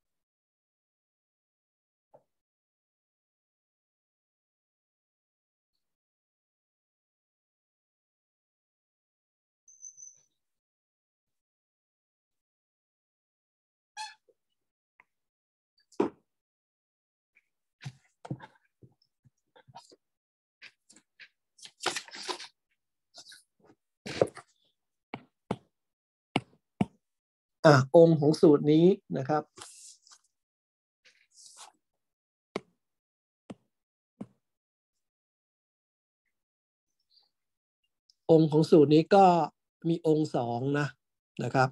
องค์ของสูตรนี้นะครับองค์ของสูตรนี้ก็มีองค์2นะครับ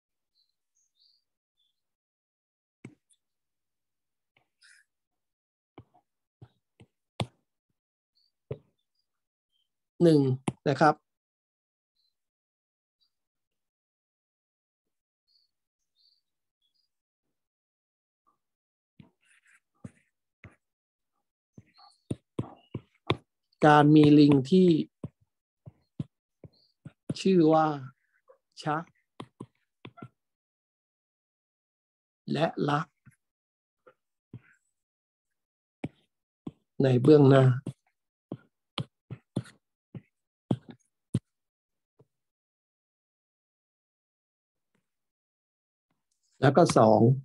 1นะครับการมีลิงที่ชื่อว่าชะและละในเบื้องหน้าแล้วก็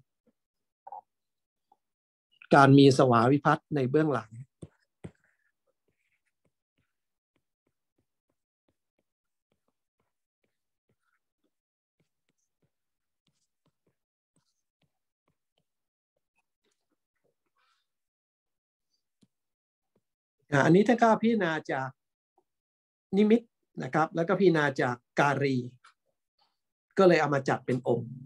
2การมีสวาวิภัตติในเบื้องหลังอันนี้ถ้าก็พิจารณาจากนิมิตนะครับแล้วก็พิจารณาจากการีก็เลยเอามาจัดเป็นองค์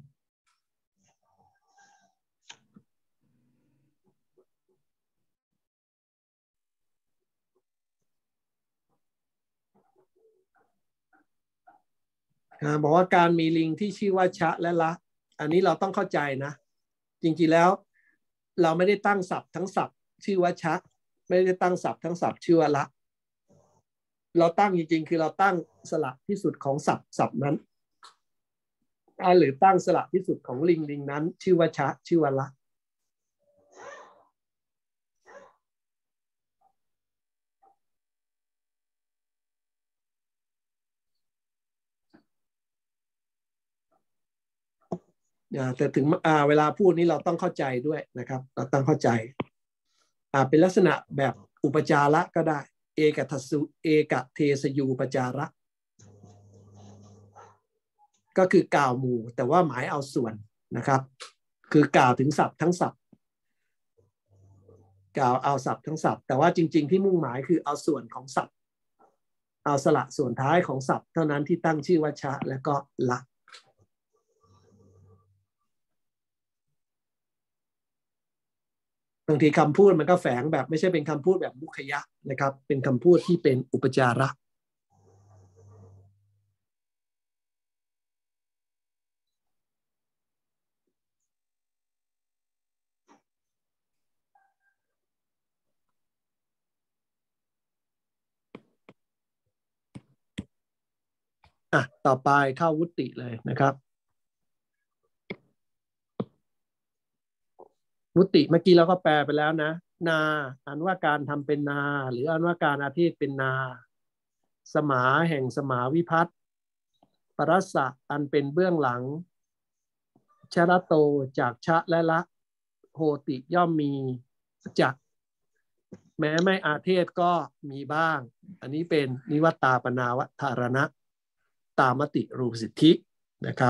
บอกว่าการมีลิงที่ชื่อว่าชะและละอันนี้เราต้องเข้าใจนะจริงๆแล้วเราไม่ได้ตั้งศัพท์ทั้งศัพท์ชื่อว่าชะไม่ได้ตั้งศัพท์ทั้งศัพท์ชื่อว่าละเราตั้งจริงๆคือเราตั้งสระที่สุดของศัพท์นั้นหรือตั้งสระที่สุดของลิงนั้นชื่อว่าชะชื่อว่าละแต่ถึงเวลาพูดนี้เราต้องเข้าใจด้วยนะครับเราต้องเข้าใจเป็นลักษณะแบบอุปจาระก็ได้เอกเทสยูปจาระก็คือกล่าวหมู่แต่ว่าหมายเอาส่วนนะครับคือกล่าวถึงศัพท์ทั้งศัพท์กล่าวเอาศัพท์ทั้งศัพท์แต่ว่าจริงๆที่มุ่งหมายคือเอาส่วนของศัพท์เอาสระส่วนท้ายของศัพท์เท่านั้นที่ตั้งชื่อว่าชะและก็ละบางทีคำพูดมันก็แฝงแบบไม่ใช่เป็นคำพูดแบบมุขยะนะครับเป็นคำพูดที่เป็นอุปจาระต่อไปเข้าวุติเลยนะครับวุติเมื่อกี้เราก็แปลไปแล้วนะนาอันว่าการทำเป็นนาหรืออันว่าการอาทิตย์เป็นนาสมาแห่งสมาวิภัตติปรัสสะอันเป็นเบื้องหลังชรโตจากชะและละโหติย่อมมีจักแม้ไม่อาเทศก็มีบ้างอันนี้เป็นนิวัตตาปนาวธารณะตามมติรูปสิทธินะครับ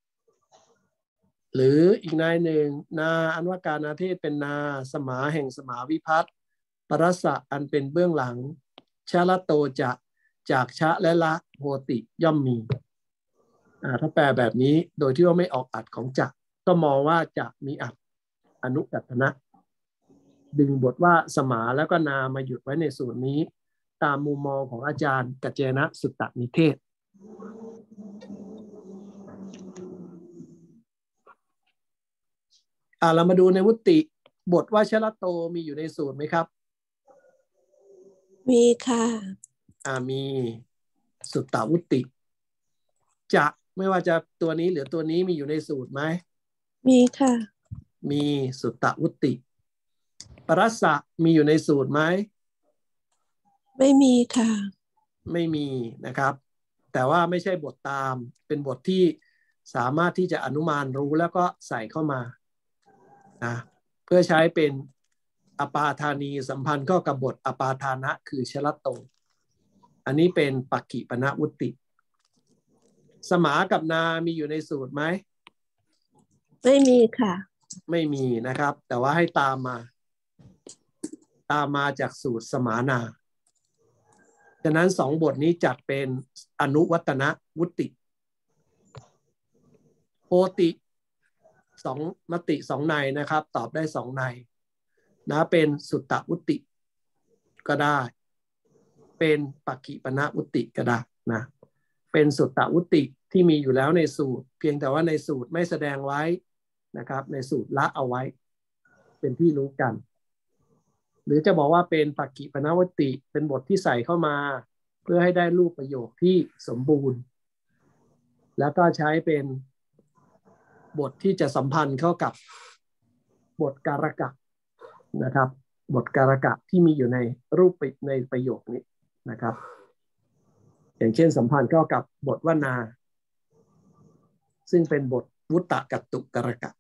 หรืออีกนายหนึ่งนาอันว่าการอาเทศเป็นนาสมาแห่งสมาวิภัตติปรัสสะอันเป็นเบื้องหลังชะละโตจะจากชะและละโหติย่อมมีถ้าแปลแบบนี้โดยที่ว่าไม่ออกอัดของจะก็มองว่าจะมีอัดอนุกัตถนะดึงบทว่าสมาแล้วก็นามาหยุดไว้ในส่วนนี้ตามมุมมองของอาจารย์กัจเจนะสุตตนิเทศเรามาดูในวุติบทว่าชละโตมีอยู่ในสูตรไหมครับมีค่ะมีสุตตวุติจะไม่ว่าจะตัวนี้หรือตัวนี้มีอยู่ในสูตรไหมมีค่ะมีสุตตวุติปรัสสะมีอยู่ในสูตรไหมไม่มีค่ะไม่มีนะครับแต่ว่าไม่ใช่บทตามเป็นบทที่สามารถที่จะอนุมานรู้แล้วก็ใส่เข้ามานะเพื่อใช้เป็นอปาทานีสัมพันธ์ก็กับบทอปาทานะคือชละโตอันนี้เป็นปักขิปณวุติสมากับนามีอยู่ในสูตรไหมไม่มีค่ะไม่มีนะครับแต่ว่าให้ตามมาจากสูตรสมานาฉะนั้นสองบทนี้จัดเป็นอนุวัตนวุติโอติสองมติสองในนะครับตอบได้สองในนะเป็นสุตตวุติก็ได้เป็นปักขิปณวุติก็ได้นะเป็นสุตตวุติที่มีอยู่แล้วในสูตรเพียงแต่ว่าในสูตรไม่แสดงไว้นะครับในสูตรละเอาไว้เป็นที่รู้กันหรือจะบอกว่าเป็นปักขิปณวุติเป็นบทที่ใส่เข้ามาเพื่อให้ได้รูปประโยคที่สมบูรณ์แล้วก็ใช้เป็นบทที่จะสัมพันธ์เข้ากับบทการกะนะครับบทการกะที่มีอยู่ในรูปในประโยคนี้นะครับอย่างเช่นสัมพันธ์เข้ากับบทวนาซึ่งเป็นบทวุตตกัตตุการกะ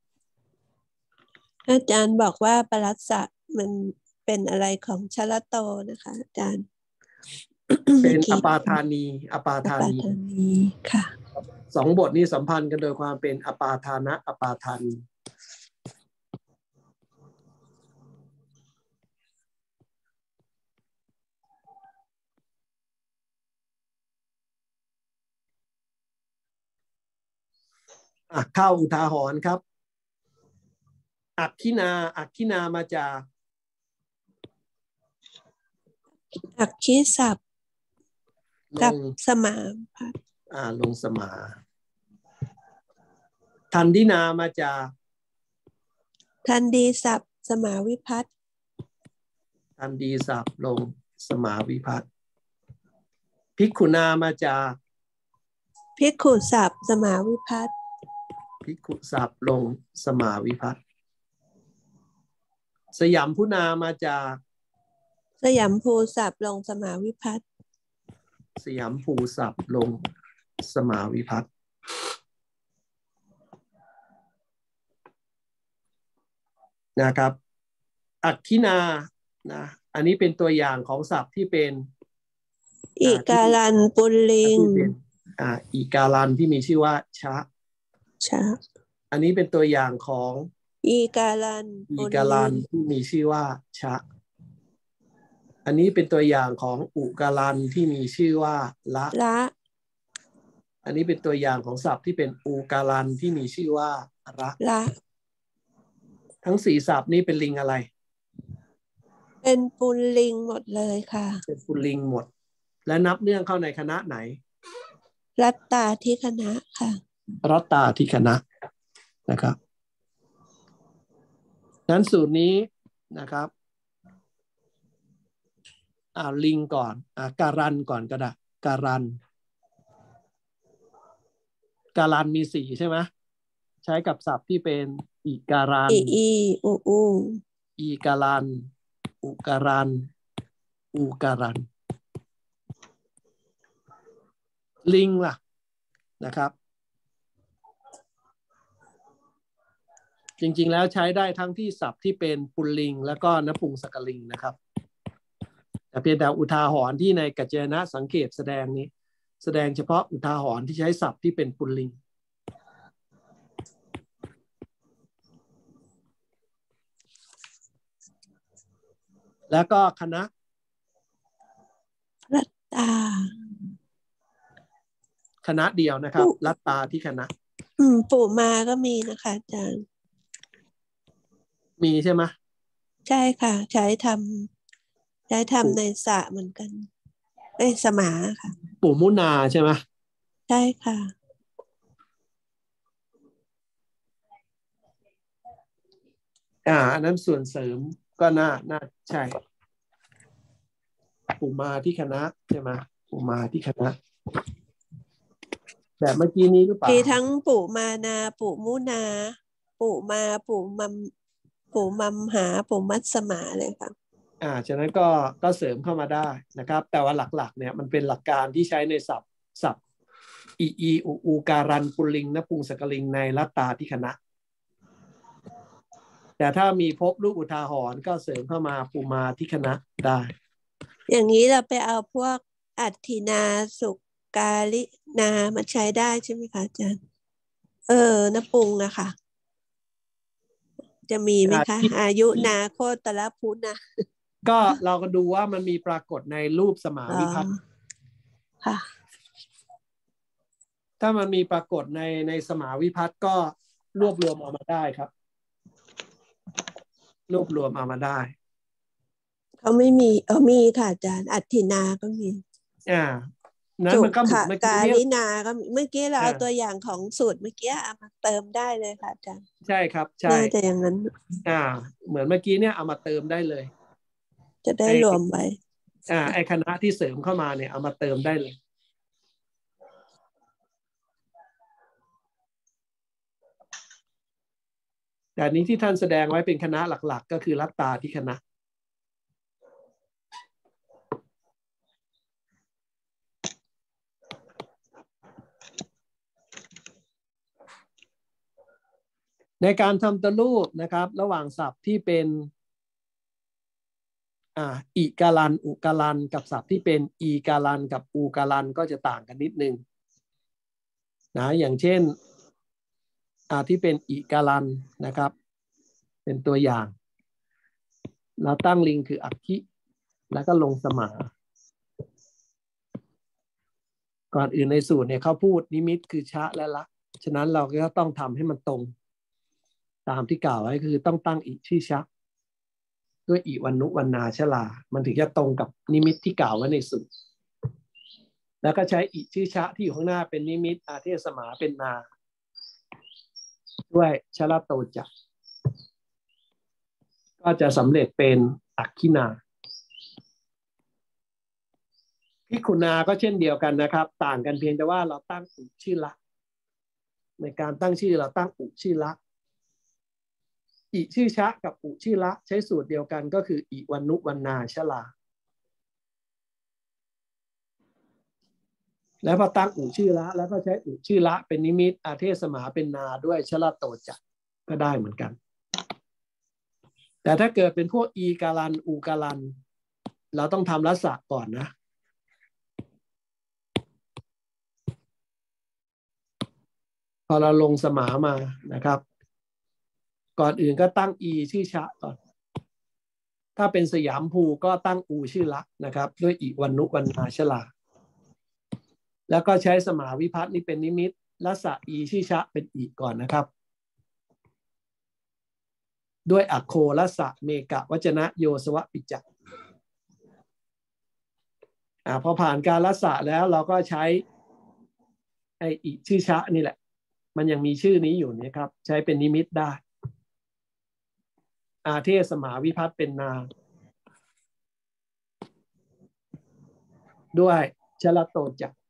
อาจารย์บอกว่าปรัสสะมันเป็นอะไรของชละโตนะคะอาจารย์เป็นอปาทานีค่ะสองบทนี้สัมพันธ์กันโดยความเป็นอปาทานะอปาทานีเข้าอุทาหรณ์ครับอักขินามาจากอักขิศัพท์กับสมาพัดลงสมาทันดินามาจากทันดีศัพท์สมาวิพัตทันดีศัพท์ลงสมาวิพัตภิกขุนามาจากภิกขุศัพท์สมาวิพัตภิกขุศัพท์ลงสมาวิพัตสยามพุนามาจากสยามภูศัพท์ลงสมาวิพัตสยามภูศัพท์ลงสมาวิพัตนะครับอักขินานะอันนี้เป็นตัวอย่างของศัพท์ที่เป็นอิการันปุลลิงอิการันที่มีชื่อว่าชะอันนี้เป็นตัวอย่างของอิการันที่มีชื่อว่าชะอันนี้เป็นตัวอย่างของอุการันที่มีชื่อว่าละอันนี้เป็นตัวอย่างของศัพท์ที่เป็นอุการันที่มีชื่อว่าละทั้งสี่ศัพท์นี้เป็นลิงอะไรเป็นปุลลิงหมดเลยค่ะเป็นปุลลิงหมดและนับเนื่องเข้าในคณะไหนรัตตาธิคณะค่ะรัตตาธิคณะนะครับนั้นสูตรนี้นะครับลิงก่อนการันก่อนก็ได้การันมีสี่ใช่ไหมใช้กับศัพท์ที่เป็นอิการันอีการันอุการันอูการันลิงล่ะนะครับจริงๆแล้วใช้ได้ทั้งที่ศัพท์ที่เป็นปุลลิงแล้วก็นพุงสกลิงนะครับแต่เพียงแต่อุทาหรณ์ที่ในกัจเจนะสังเขปแสดงนี้แสดงเฉพาะอุทาหรณ์ที่ใช้ศัพท์ที่เป็นปุลลิงแล้วก็คณะรัตตาคณะเดียวนะครับรัตตาที่คณะปู่มาก็มีนะคะอาจารย์มีใช่ไหมใช่ค่ะใช้ทำในสระเหมือนกันสมาค่ะปู่มุนาใช่ไหมใช่ค่ะอันนั้นส่วนเสริมก็น่าใช่ปู่มาที่คณะใช่ไหมปู่มาที่คณะแบบเมื่อกี้นี้หรือเปล่ามีทั้งปู่มานาปู่มุนาปู่มาปู่มัมปู่มัมหาปู่มัตสมาเลยค่ะฉะนั้นก็เสริมเข้ามาได้นะครับ แต่ว่าหลักๆเนี่ยมันเป็นหลักการที่ใช้ในศัพท์อีอูการันปุลิงนปุงสกลิงในรัตตาที่คณะแต่ถ้ามีพบลูกอุทาหรณ์ก็เสริมเข้ามาปูมาที่คณะได้อย่างนี้เราไปเอาพวกอัตถินาสุกาลินามาใช้ได้ใช่ไหมคะอาจารย์นปุงอะค่ะจะมีไหมคะอายุนาโคตรพุทธนะก็เราก็ดูว่ามันมีปรากฏในรูปสมาวิภัตติค่ะถ้ามันมีปรากฏในสมาวิภัตติก็รวบรวมเอามาได้ครับรวบรวมเอามาได้เขาไม่มีมีค่ะอาจารย์อัตถินาก็มีนั้นมันก็เหมือนเมื่อกี้กาลินาก็เมื่อกี้เราเอาตัวอย่างของสูตรเมื่อกี้เอามาเติมได้เลยค่ะอาจารย์ใช่ครับใช่น่าจะอย่างนั้นเหมือนเมื่อกี้เนี่ยเอามาเติมได้เลยจะได้รวมไว้ไอคณะที่เสริมเข้ามาเนี่ยเอามาเติมได้เลยแต่นี้ที่ท่านแสดงไว้เป็นคณะหลักๆก็คือรัตตาที่คณะในการทำตัวรูปนะครับระหว่างศัพท์ที่เป็นอิการันอุการันกับศัพท์ที่เป็นอีการันกับอูการันก็จะต่างกันนิดนึงนะอย่างเช่นที่เป็นอิการันนะครับเป็นตัวอย่างเราตั้งลิงคืออักขิแล้วก็ลงสมาก่อนอื่นในสูตรเนี่ยเขาพูดนิมิตคือชะและละฉะนั้นเราก็ต้องทำให้มันตรงตามที่กล่าวไว้คือต้องตั้งอิชื่อชะด้วยอิวันนุวันนาชลามันถึงจะตรงกับนิมิตที่กล่าวไว้ในสูตรแล้วก็ใช้อิชื่อชะที่อยู่ข้างหน้าเป็นนิมิตอาเทศมาเป็นนาด้วยชลโตจักก็จะสำเร็จเป็นอักขินาพิกขุนาก็เช่นเดียวกันนะครับต่างกันเพียงแต่ว่าเราตั้งอุชื่อละในการตั้งชื่อเราตั้งอุชื่อละอิชื่อชะกับอุชื่อละใช้สูตรเดียวกันก็คืออิวันนุวันนาชลาแล้วพอตั้งอุชื่อละแล้วก็ใช้อุชื่อละเป็นนิมิตอาเทศมาเป็นนาด้วยชลโตจักก็ได้เหมือนกันแต่ถ้าเกิดเป็นพวกอีการันอูการันเราต้องทำรัศะก่อนนะพอเราลงสมามานะครับก่อนอื่นก็ตั้งอีชื่อชะก่อนถ้าเป็นสยามภูก็ตั้งอูชื่อละนะครับด้วยอิวันนุวันนาชลาแล้วก็ใช้สมาวิภัตตินี่เป็นนิมิตรัศะอีชื่อชะเป็นอีก่อนนะครับด้วยอโครัสะเมกะวจนะโยสวะปิจักพอผ่านการรัศะแล้วเราก็ใช้ไออิชื่อชะนี่แหละมันยังมีชื่อนี้อยู่นะครับใช้เป็นนิมิตได้อาเทศมาวิภัตติเป็นนาด้วยชลโตจัก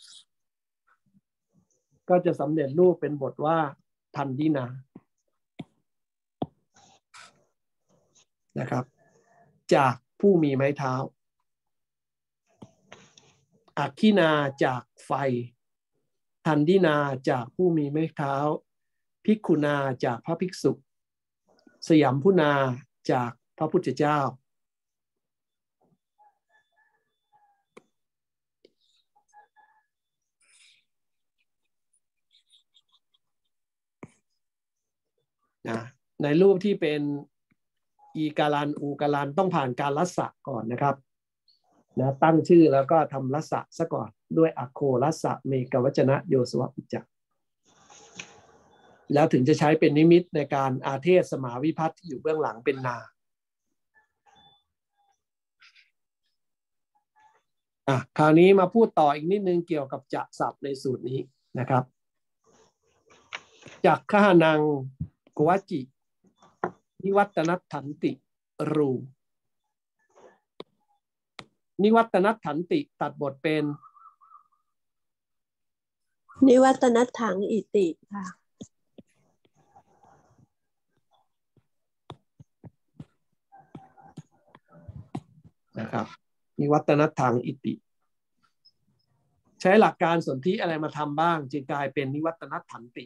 ก็จะสำเร็จรูปเป็นบทว่าทันดินานะครับจากผู้มีไม้เท้าอักขินาจากไฟทันดินาจากผู้มีไม้เท้าภิกขุนาจากพระภิกษุสยามพุนาจากพระพุทธเจ้าในรูปที่เป็นอีการันอูการันต้องผ่านการรัศะก่อนนะครับนะตั้งชื่อแล้วก็ทำรัศะซะก่อนด้วยอโครัศะเมกวจนะโยสวปิจักแล้วถึงจะใช้เป็นนิมิตในการอาเทศสมาวิภัตที่อยู่เบื้องหลังเป็นนาคราวนี้มาพูดต่ออีกนิดนึงเกี่ยวกับจะศัพท์ในสูตรนี้นะครับจักขหนังกวจินิวัตนัตถันติรูนิวัตนัตถันติตัดบทเป็นนิวัตนัตถังอิติค่ะนะครับนิวัตนัตถังอิติใช้หลักการสนธิอะไรมาทำบ้างจึงกลายเป็นนิวัตนัตถันติ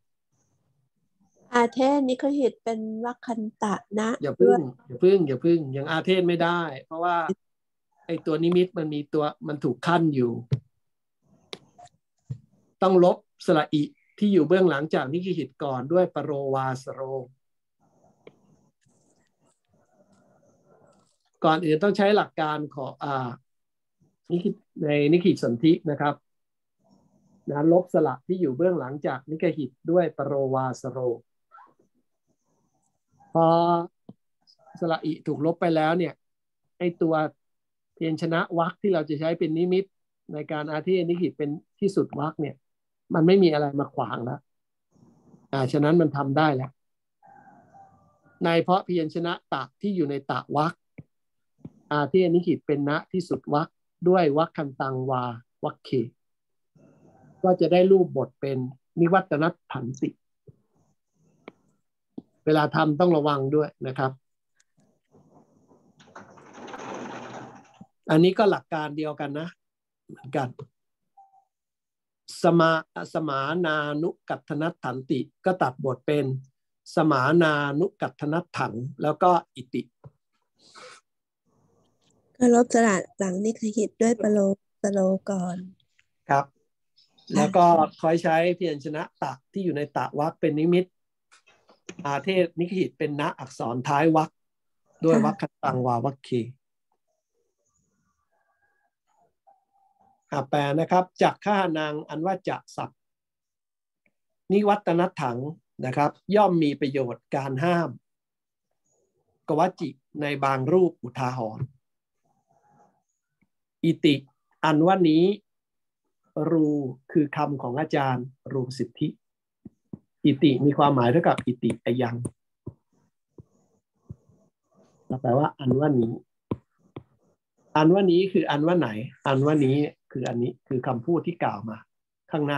อาเทศนิคหิตเป็นวัคคันตะนะอย่าพึ่งอย่างอาเทศไม่ได้เพราะว่าไอตัวนิมิตมันมีตัวมันถูกขั้นอยู่ต้องลบสระอิที่อยู่เบื้องหลังจากนิคหิตก่อนด้วยปโรวาสโรก่อนอื่นต้องใช้หลักการของในนิคหิตสนธินะครับนะลบสระที่อยู่เบื้องหลังจากนิคหิตด้วยปโรวาสโรพอสระอิถูกลบไปแล้วเนี่ยไอตัวเพียรชนะวรรคที่เราจะใช้เป็นนิมิตในการอาเทศนิคหิตเป็นที่สุดวรรคเนี่ยมันไม่มีอะไรมาขวางแล้วฉะนั้นมันทำได้แล้วในเพราะเพียรชนะตะที่อยู่ในตะวรรคอาเทศนิคหิตเป็นณที่สุดวรรคด้วยวรรคคันตังวาวรรคเคก็จะได้รูปบทเป็นนิวัตนัตถันติเวลาทำต้องระวังด้วยนะครับอันนี้ก็หลักการเดียวกันนะเหมือนกันสมานานุกัตถนัตถันติก็ตัดบทเป็นสมานานุกัตถนัตถังแล้วก็อิติก็ลบสระหลังนิคหิตด้วยปโลสโลก่อนครับแล้วก็คอยใช้เพียรชนะตะที่อยู่ในตะวรรคเป็นนิมิตอาเทศนิคหิตเป็นณอักษรท้ายวรรคด้วยวรรคคันตังวาวรรคเคแปลนะครับจักข้านางอันว่าจะศัพท์นิวัตนัตถังนะครับย่อมมีประโยชน์การห้ามกวจิในบางรูปอุทาหรณ์อิติอันว่านี้รูคือคำของอาจารย์รูสิทธิอิติมีความหมายเท่ากับอิติอยังแปลว่าอันว่านี้อันว่านี้คืออันว่าไหนอันว่านี้คืออันนี้คือคำพูดที่กล่าวมาข้างหน้า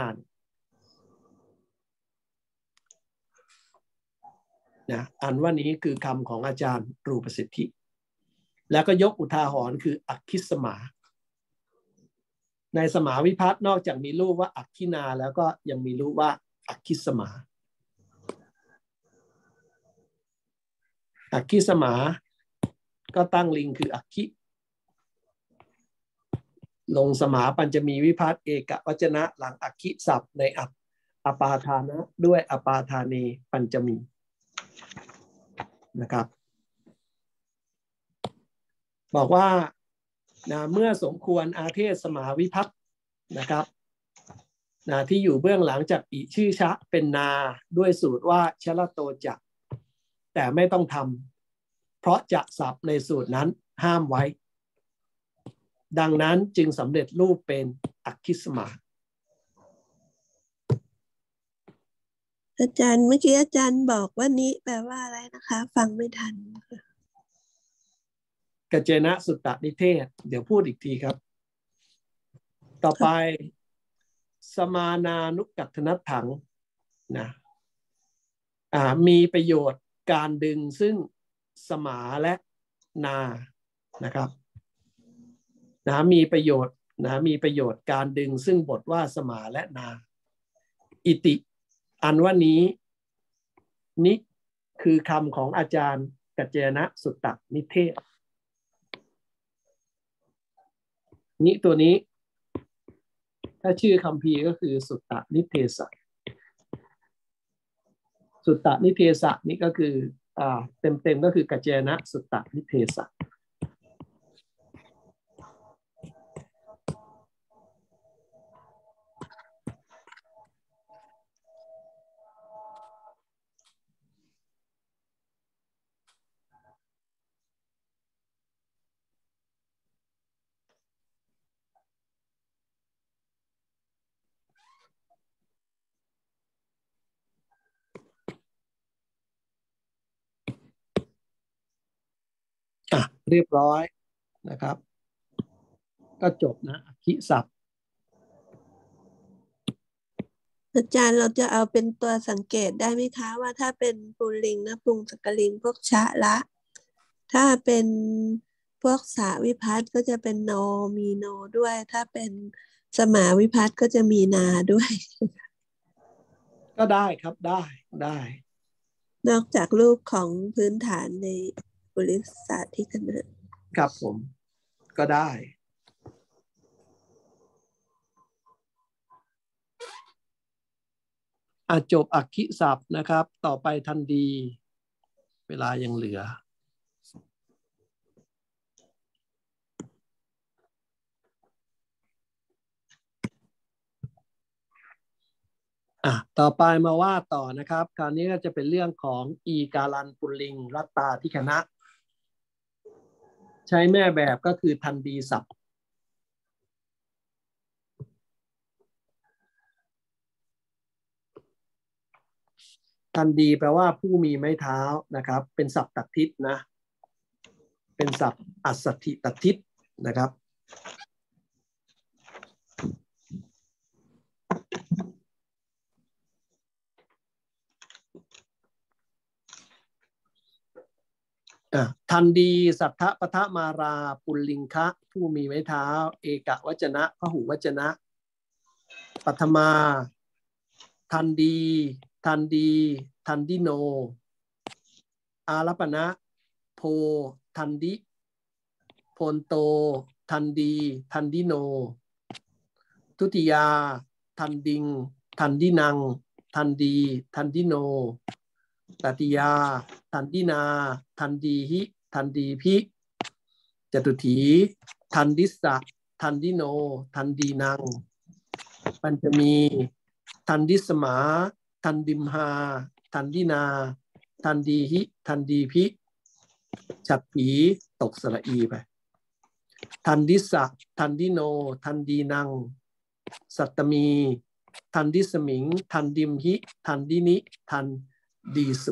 นะอันว่านี้คือคำของอาจารย์รูปสิทธิแล้วก็ยกอุทาหรณ์คืออักขิสมาในสมาวิภัตนอกจากมีรูปว่าอักขินาแล้วก็ยังมีรูปว่าอักขิสมาอักขิสมาก็ตั้งลิงคืออักขิลงสมาปัญจมีวิภัตเอกวจนะหลังอักขิศัพท์ในอปาทานะด้วยอปาทานีปัญจมีนะครับบอกว่าเมื่อสมควรอาเทศสมาวิภัตนะครับที่อยู่เบื้องหลังจากอิชื่อชะเป็นนาด้วยสูตรว่าชละโตจักแต่ไม่ต้องทำเพราะจะศัพท์ในสูตรนั้นห้ามไว้ดังนั้นจึงสำเร็จรูปเป็นอักขิสมาอาจารย์เมื่อกี้อาจารย์บอกว่านี้แปลว่าอะไรนะคะฟังไม่ทันกัจเจนะสุตตนิเทศเดี๋ยวพูดอีกทีครับต่อไปสมานานุกัตถนัตถังนะมีประโยชน์การดึงซึ่งสมาและนานะครับมีประโยชน์การดึงซึ่งบทว่าสมาและนาอิติอันว่านี้นี้คือคำของอาจารย์กัจเจนะสุตตนิเทศนี้ตัวนี้ถ้าชื่อคัมภีร์ก็คือสุตตนิเทศะสุตตนิเทศะนี่ก็คือเต็มก็คือกัจเจนะสุตตนิเทศะเรียบร้อยนะครับก็จบนะอคิศัพท์อาจารย์เราจะเอาเป็นตัวสังเกตได้ไหมคะว่าถ้าเป็นปุลลิงนะปุงสกลิงพวกชะละถ้าเป็นพวกสาวิภัตติก็จะเป็นโนมีโนด้วยถ้าเป็นสมาวิภัตติก็จะมีนาด้วยก็ได้ครับได้นอกจากรูปของพื้นฐานในปุริสาธิคณะครับผมก็ได้จบอคิศัพท์นะครับต่อไปทันดีเวลายังเหลือต่อไปมาว่าต่อนะครับคราวนี้ก็จะเป็นเรื่องของอีการันปุลลิงรัตตาธิคณะใช้แม่แบบก็คือทันดีศัพท์ทันดีแปลว่าผู้มีไม้เท้านะครับเป็นศัพท์ตัดทิศนะเป็นศัพท์อัสสถิตัดทิศนะครับทันดีสัทธปทมาราปุลลิงคะผู้มีไม้เท้าเอกวจนะพหูวจนะปัทมาทันดีทันดิโนอารัปนะโพทันดิโพนโตทันดีทันดิโนทุติยาทันดิงทันดินังทันดีทันดิโนตติยาทันดินาทันดีหิทันดีพิจตุถีทันดิสะทันดิโนทันดีนังปัญจมีทันดิสมาทันดิมหาทันดินาทันดีหิทันดีพิฉัตรผีตกสระอีไปทันดิสะทันดิโนทันดีนังสัตตมีทันดิสมิงทันดิมหิทันดินิทันดีสุ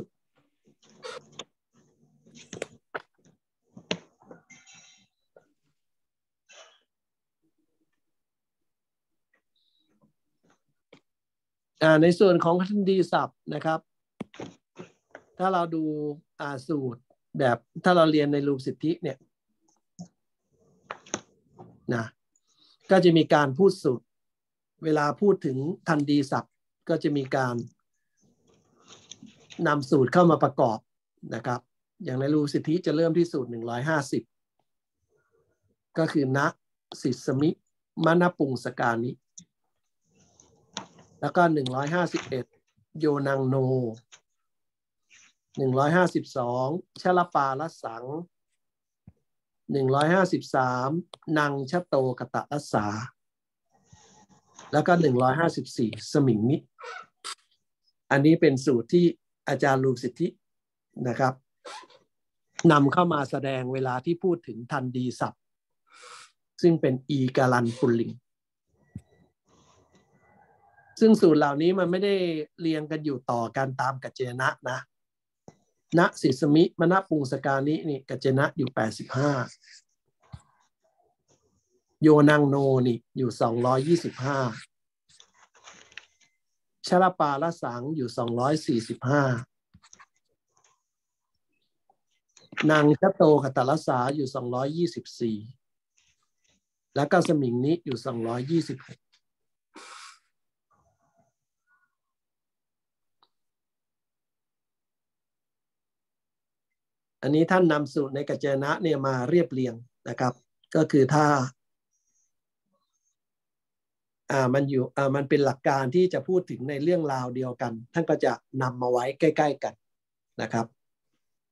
ในส่วนของทันดีศัพท์นะครับถ้าเราดูสูตรแบบถ้าเราเรียนในรูปสิทธิเนี่ยนะก็จะมีการพูดสูตรเวลาพูดถึงทันดีศัพท์ก็จะมีการนำสูตรเข้ามาประกอบนะครับอย่างในรูปสิทธิจะเริ่มที่สูตร150ก็คือนะสิสมิมณปุงสกานิแล้วก็151โยนังโน152ชลปาลสัง153นังชโตกตะรัสสาแล้วก็154สมิงนิอันนี้เป็นสูตรที่อาจารย์รูปสิทธินะครับนำเข้ามาแสดงเวลาที่พูดถึงทันดีศัพท์ซึ่งเป็นอีการันปุลลิงซึ่งสูตรเหล่านี้มันไม่ได้เรียงกันอยู่ต่อกันตามกัจเจนะนะนะสิสมิมณปุงสกานินี่กัจเจนะอยู่85โยนังโนนี่อยู่225ชลปาละสังอยู่245นางชโตกตรัสสาอยู่224แล้วก็สมิงนิอยู่226อันนี้ท่านนำสูตรในกัจเจนะเนี่ยมาเรียบเรียงนะครับก็คือถ้ามันเป็นหลักการที่จะพูดถึงในเรื่องราวเดียวกันท่านก็จะนำมาไว้ใกล้ๆกันนะครับ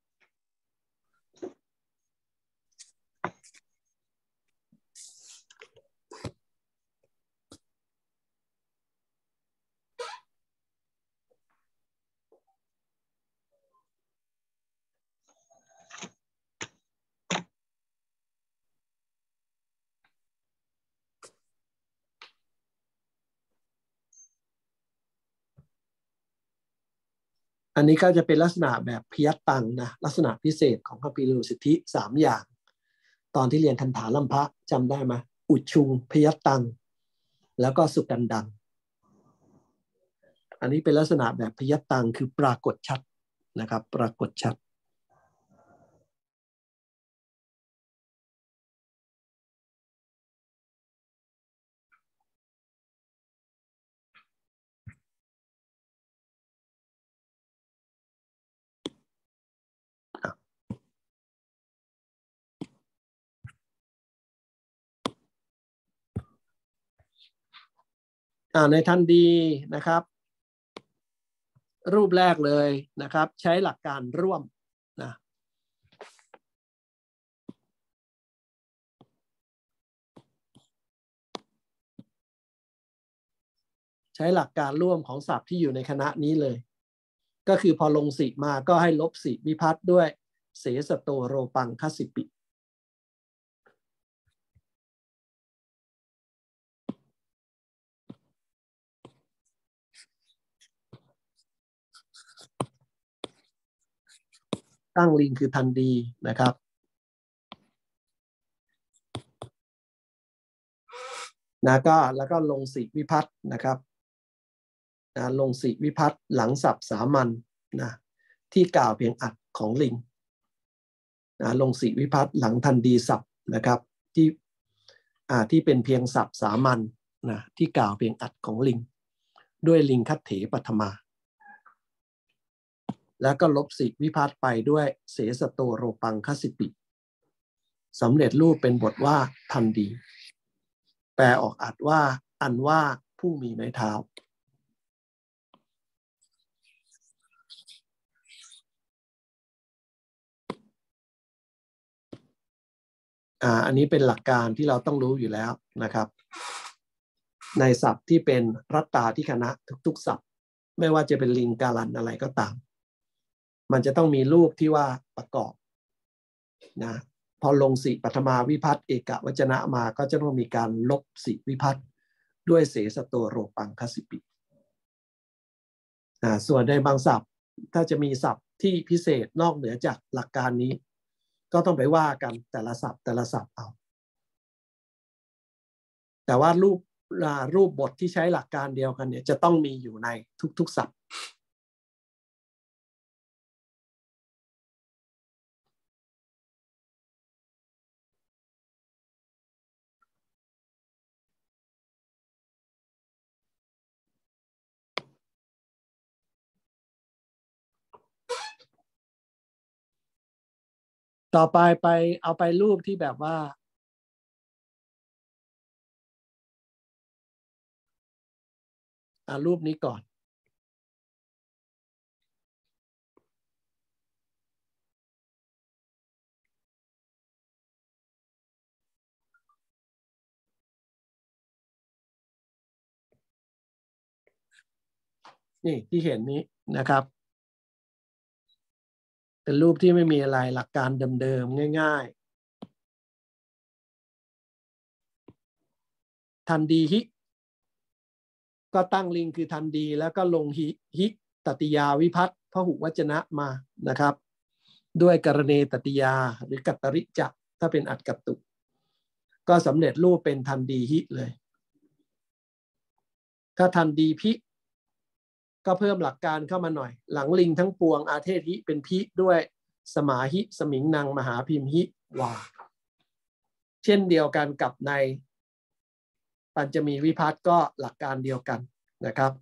อันนี้ก็จะเป็นลักษณะแบบพยัคฆ์ตังนะลักษณะพิเศษของคัมภีร์ฤาษีสิทธิ3อย่างตอนที่เรียนคันถาลัมภะจำได้ไหมอุชุงพยัคฆ์ตังแล้วก็สุกันดังอันนี้เป็นลักษณะแบบพยัคฆ์ตังคือปรากฏชัดนะครับปรากฏชัดในทันดีนะครับรูปแรกเลยนะครับใช้หลักการร่วมนะใช้หลักการร่วมของศัพท์ที่อยู่ในคณะนี้เลยก็คือพอลงสิมาก็ให้ลบสิวิภัตต์ด้วยเสสโตโรปังคสิปิตั้งลิงคือทันดีนะครับนะก็แล้วก็ลงสิวิภัตต์นะครับนะลงสิวิภัตต์หลังศัพท์สามัญนะที่กล่าวเพียงอัดของลิงนะลงสิวิภัตต์หลังทันดีศัพท์นะครับที่เป็นเพียงศัพท์สามัญนะที่กล่าวเพียงอัดของลิงด้วยลิงคัตเถปัทมาแล้วก็ลบสิวิภัตต์ไปด้วยเสสโตโรปังคสิปิสำเร็จรูปเป็นบทว่าทันดีแปลออกอัดว่าอันว่าผู้มีไม้เท้าอันนี้เป็นหลักการที่เราต้องรู้อยู่แล้วนะครับในศัพท์ที่เป็นรัตตาธิคณะทุกๆศัพท์ไม่ว่าจะเป็นลิงการันอะไรก็ตามมันจะต้องมีรูปที่ว่าประกอบนะพอลงสิปัทมาวิภัตต์เอกวจนะมาก็จะต้องมีการลบสิวิภัตต์ด้วยเสสโตโรปังคสิปิส่วนในบางศัพท์ถ้าจะมีศัพท์ที่พิเศษนอกเหนือจากหลักการนี้ก็ต้องไปว่ากันแต่ละศัพท์เอาแต่ว่ารูปบทที่ใช้หลักการเดียวกันเนี่ยจะต้องมีอยู่ในทุกๆศัพท์ต่อไปเอาไปรูปที่แบบว่ารูปนี้ก่อนนี่ที่เห็นนี้นะครับเป็นรูปที่ไม่มีอะไรหลักการเดิมๆง่ายๆทันดีฮิก็ตั้งลิงคือทันดีแล้วก็ลงฮิตติยาวิภัตต์พหุวจนะมานะครับด้วยกรณีตติยาหรือกัตตริจะถ้าเป็นอัดกัตตุก็สำเร็จรูปเป็นทันดีฮิเลยถ้าทันดีพิก็เพิ่มหลักการเข้ามาหน่อยหลังลิงทั้งปวงอาเทศฮิเป็นพิด้วยสมาหิสมิงนังมหาพิมหิวาเช่นเดียวกันกับในปัญจมีวิภัตต์ก็หลักการเดียวกันนะครับ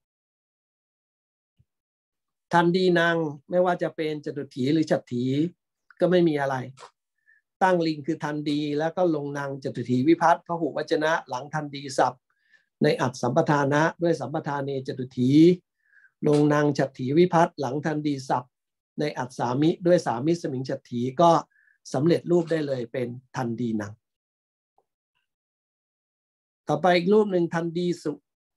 ทันดีนางไม่ว่าจะเป็นจตุถีหรือฉัตรถีก็ไม่มีอะไรตั้งลิงคือทันดีแล้วก็ลงนางจตุถีวิภัตต์พหุวจนะหลังทันดีศัพท์ในอัดสัมปทานะด้วยสัมปทานเนจตุถีลงนางฉัตรถีวิภัตต์หลังทันดีศัพท์ในอัดสามิด้วยสามิสมิงฉัตรถีก็สำเร็จรูปได้เลยเป็นทันดีนางต่อไปอีกรูปหนึ่งทันดีสุ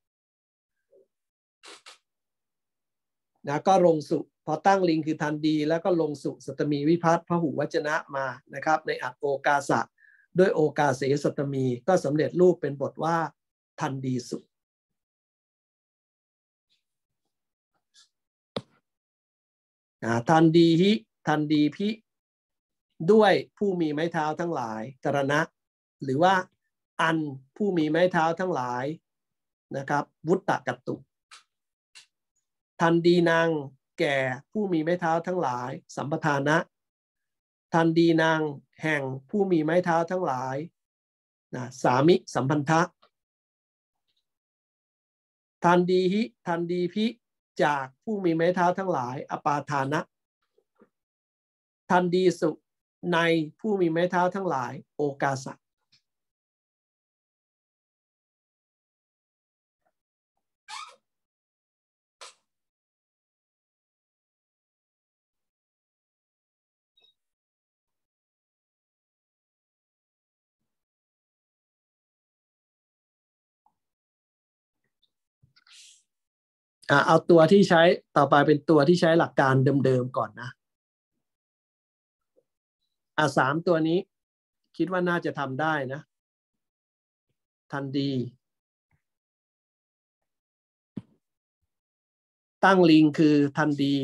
นะก็ลงสุพอตั้งลิงคือทันดีแล้วก็ลงสุสัตมีวิภัตต์พหุวจนะมานะครับในอัดโอกาสะด้วยโอกาเสสัตมีก็สำเร็จรูปเป็นบทว่าทันดีสุทันดีหิทันดีพิด้วยผู้มีไม้เท้าทั้งหลายกรณะหรือว่าอันผู้มีไม้เท้าทั้งหลายนะครับวุตตะกัตตุทันดีนางแก่ผู้มีไม้เท้าทั้งหลายสัมปทานะทันดีนางแห่งผู้มีไม้เท้าทั้งหลายสามิสัมพันธะทันดีหิทันดีพิจากผู้มีไม้เท้าทั้งหลายอปาทานะทันดีสุในผู้มีไม้เท้าทั้งหลายโอกาสะเอาตัวที่ใช้ต่อไปเป็นตัวที่ใช้หลักการเดิมๆก่อนนะ3ตัวนี้คิดว่าน่าจะทำได้นะทันดีตั้งลิงคือทันดี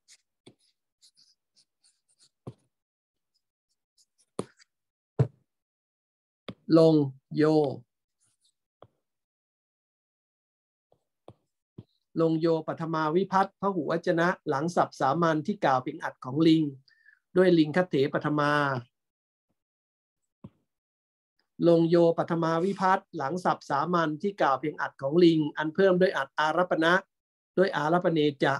ลงโยลงโยปัทมาวิพัตพหุวจนะหลังศัพท์สามัญที่กล่าวเพียงอัดของลิงด้วยลิงคัตเถปัทมาลงโยปัทมาวิพัตหลังศัพท์สามัญที่กล่าวเพียงอัดของลิงอันเพิ่มด้วยอัดอารัปนะด้วยอารัปเนจะ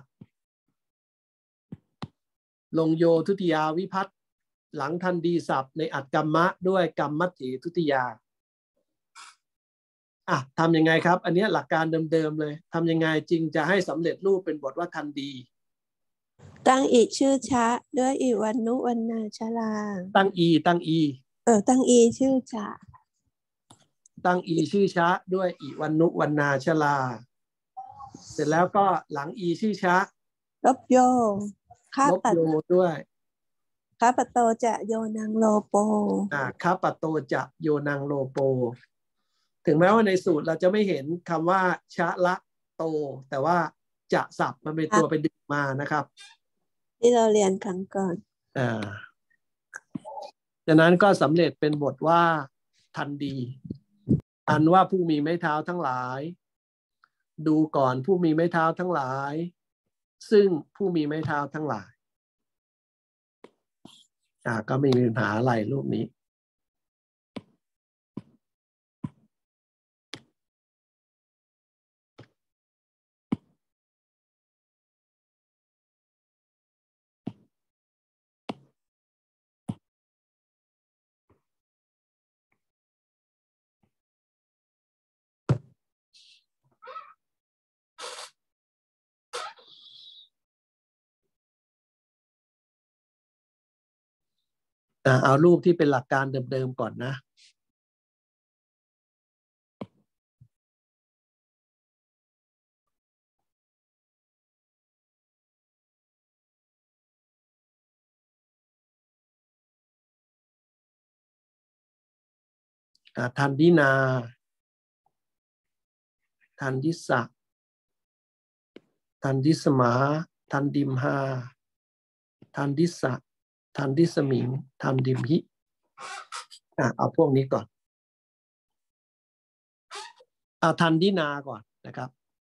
ลงโยทุติยาวิพัตหลังทันดีศัพท์ในอัดกรรมะด้วยกรรมมัตถิทุติยาทำยังไงครับอันนี้หลักการเดิมๆเลยทำยังไงจริงจะให้สำเร็จรูปเป็นบทว่าทันดีตั้งอีชื่อชะด้วยอีวันนุวันนาชลาตั้งอีตั้งอีชื่อชะตั้งอีชื่อชะด้วยอีวันนุวันนาชลาเสร็จแล้วก็หลังอีชื่อชะลบโยลบโยด้วยคาปโตจะโยนังโลโปคาปโตจะโยนังโลโปถึงแม้ว่าในสูตรเราจะไม่เห็นคำว่าชะละโตแต่ว่าจะศัพท์มันเป็นตัวไปดึงมานะครับที่เราเรียนครั้งก่อนจากนั้นก็สำเร็จเป็นบทว่าทันดีอันว่าผู้มีไม้เท้าทั้งหลายดูก่อนผู้มีไม้เท้าทั้งหลายซึ่งผู้มีไม้เท้าทั้งหลายก็ไม่มีปัญหาอะไรรูปนี้เอารูปที่เป็นหลักการเดิมๆก่อนนะทันดินาทันดิสะทันดิสมาทันดิมหาทันดิสะทันดิสมิงทันดิมหิเอาพวกนี้ก่อนทันดินาก่อนนะครับ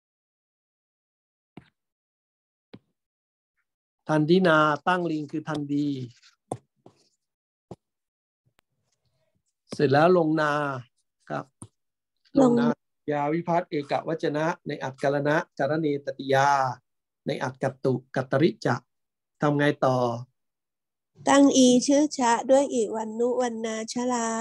ทันดินาตั้งลิงคือทันดีเสร็จแล้วลงนาครับลงนายาวิภัตเอกวจนะในอัตกรณะจารณีตติยาในอัตกัตตุกัตตริจะทำไงต่อตั้งอีชื่อชะด้วยอีวันนุวันนาชลา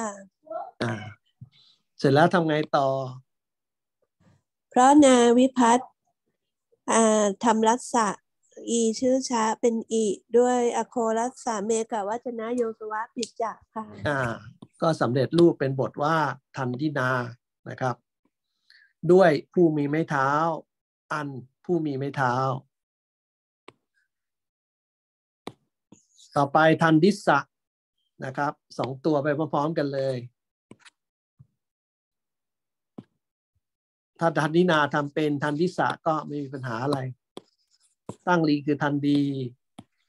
เสร็จแล้วทำไงต่อเพราะนาวิภัตทำรัสสะอีชื่อชะเป็นอีด้วยอโครัสสะเมกวจนะโยสวะปิจจะค่ะก็สำเร็จรูปเป็นบทว่าทันทินานะครับด้วยผู้มีไม้เท้าอันผู้มีไม้เท้าต่อไปทันดิสะนะครับ2ตัวไปพร้อมๆกันเลยถ้าทันดินาทำเป็นทันดิสะก็ไม่มีปัญหาอะไรตั้งลีคือทันดี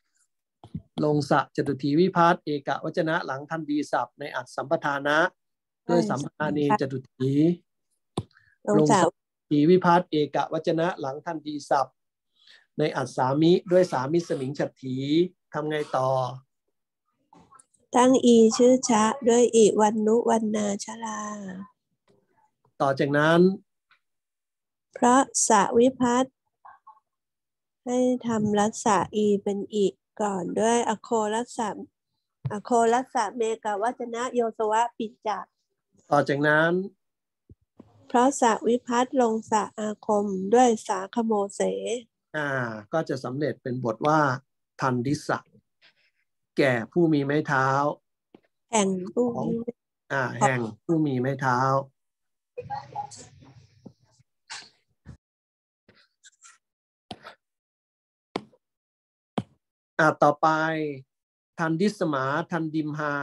ลงสะจตุถีวิภัตเอกวจนะหลังทันดีศัพท์ในอัตสัมปทานะด้วยสัมปทานีจตุถีลงสะถีวิภัตเอกวจนะหลังทันดีศัพท์ในอัตสามิด้วยสามิสมิงฉัตถีทำไงต่อตั้งอีชื่อชะด้วยอิวันนุวันนาชลาต่อจากนั้นเพราะสะวิภัตให้ทำรัสสะอีเป็นอิก่อนด้วยอโครัสสะเมกวัจนะโยสวะปิจจะต่อจากนั้นเพราะสะวิภัตลงสะอาคมด้วยสาคโมเสก็จะสำเร็จเป็นบทว่าทันดิสะแก่ผู้มีไม้เท้าแห่งผู้มีไม้เท้าต่อไปทันดิสมาทันดิมหา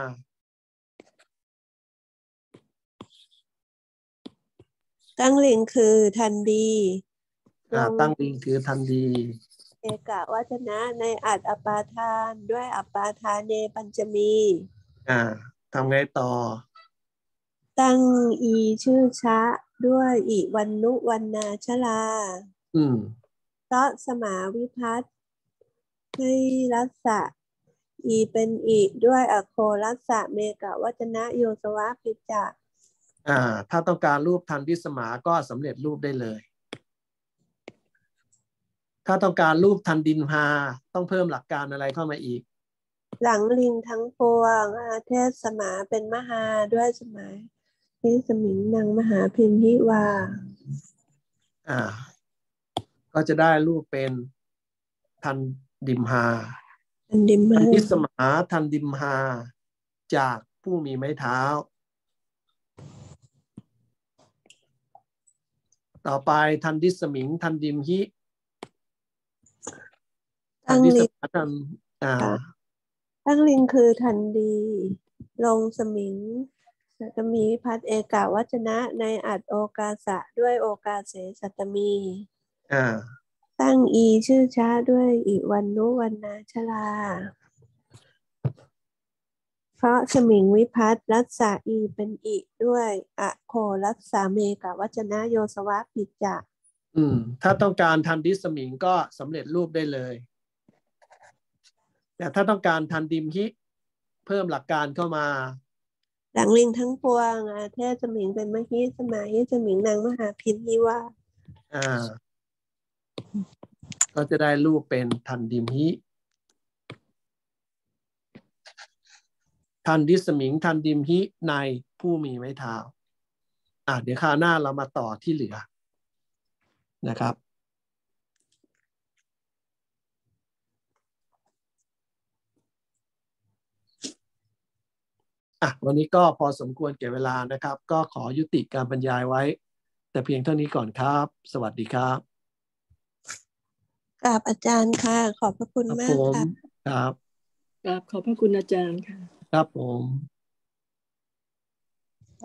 ตั้งลิงคือทันดีตั้งลิงคือทันดีเอกวัจนะในอัตอปาทานด้วยอปาทานเนปัญจมีทำไงต่อตั้งอีชื่อชะด้วยอิวันนุวันนาชลาเพราะสมาวิภัตให้รัสสะอีเป็นอิด้วยอโครัสสะเมกวัจนะโยสวะปิจจะถ้าต้องการรูปทันดิสมาก็สำเร็จรูปได้เลยถ้าต้องการรูปทันดินหาต้องเพิ่มหลักการอะไรเข้ามาอีกหลังลิงทั้งปวงอาเทศสมาเป็นมหาด้วยสมัยที่สมิงนางมหาพิมพิวาก็จะได้รูปเป็นทันดิมหาทันดิสมาทันดิมหาจากผู้มีไม้เท้าต่อไปทันดิสมิงทันดิมหิทันดิสมาทันตั้งลิงคือทันดีลงสมิงสัตมีวิภัตเอกวัจนะในอัตโอกาสะด้วยโอกาเสสัตมีตั้งอีชื่อช้าด้วยอิวันนุวันนาชลาเพราะสมิงวิภัตรัสสะอีเป็นอิด้วยอโครัสสะเมกวัจนะโยสวะปิจจะถ้าต้องการทันดิสมิงก็สำเร็จรูปได้เลยแต่ถ้าต้องการทันดิมหิเพิ่มหลักการเข้ามาหลังลิงทั้งปวงเทศสมิงเป็นมหิสมัยสมิงนางมหาพิมพิวาก็จะได้รูปเป็นทันดิมหิทันดิสมิงทันดิมหิในผู้มีไม้เท้าเดี๋ยวคราวหน้าเรามาต่อที่เหลือนะครับวันนี้ก็พอสมควรแก่เวลานะครับก็ขอยุติการบรรยายไว้แต่เพียงเท่านี้ก่อนครับสวัสดีครับกราบอาจารย์ค่ะขอบพระคุณมากค่ะครับกราบขอบพระคุณอาจารย์ค่ะครับผม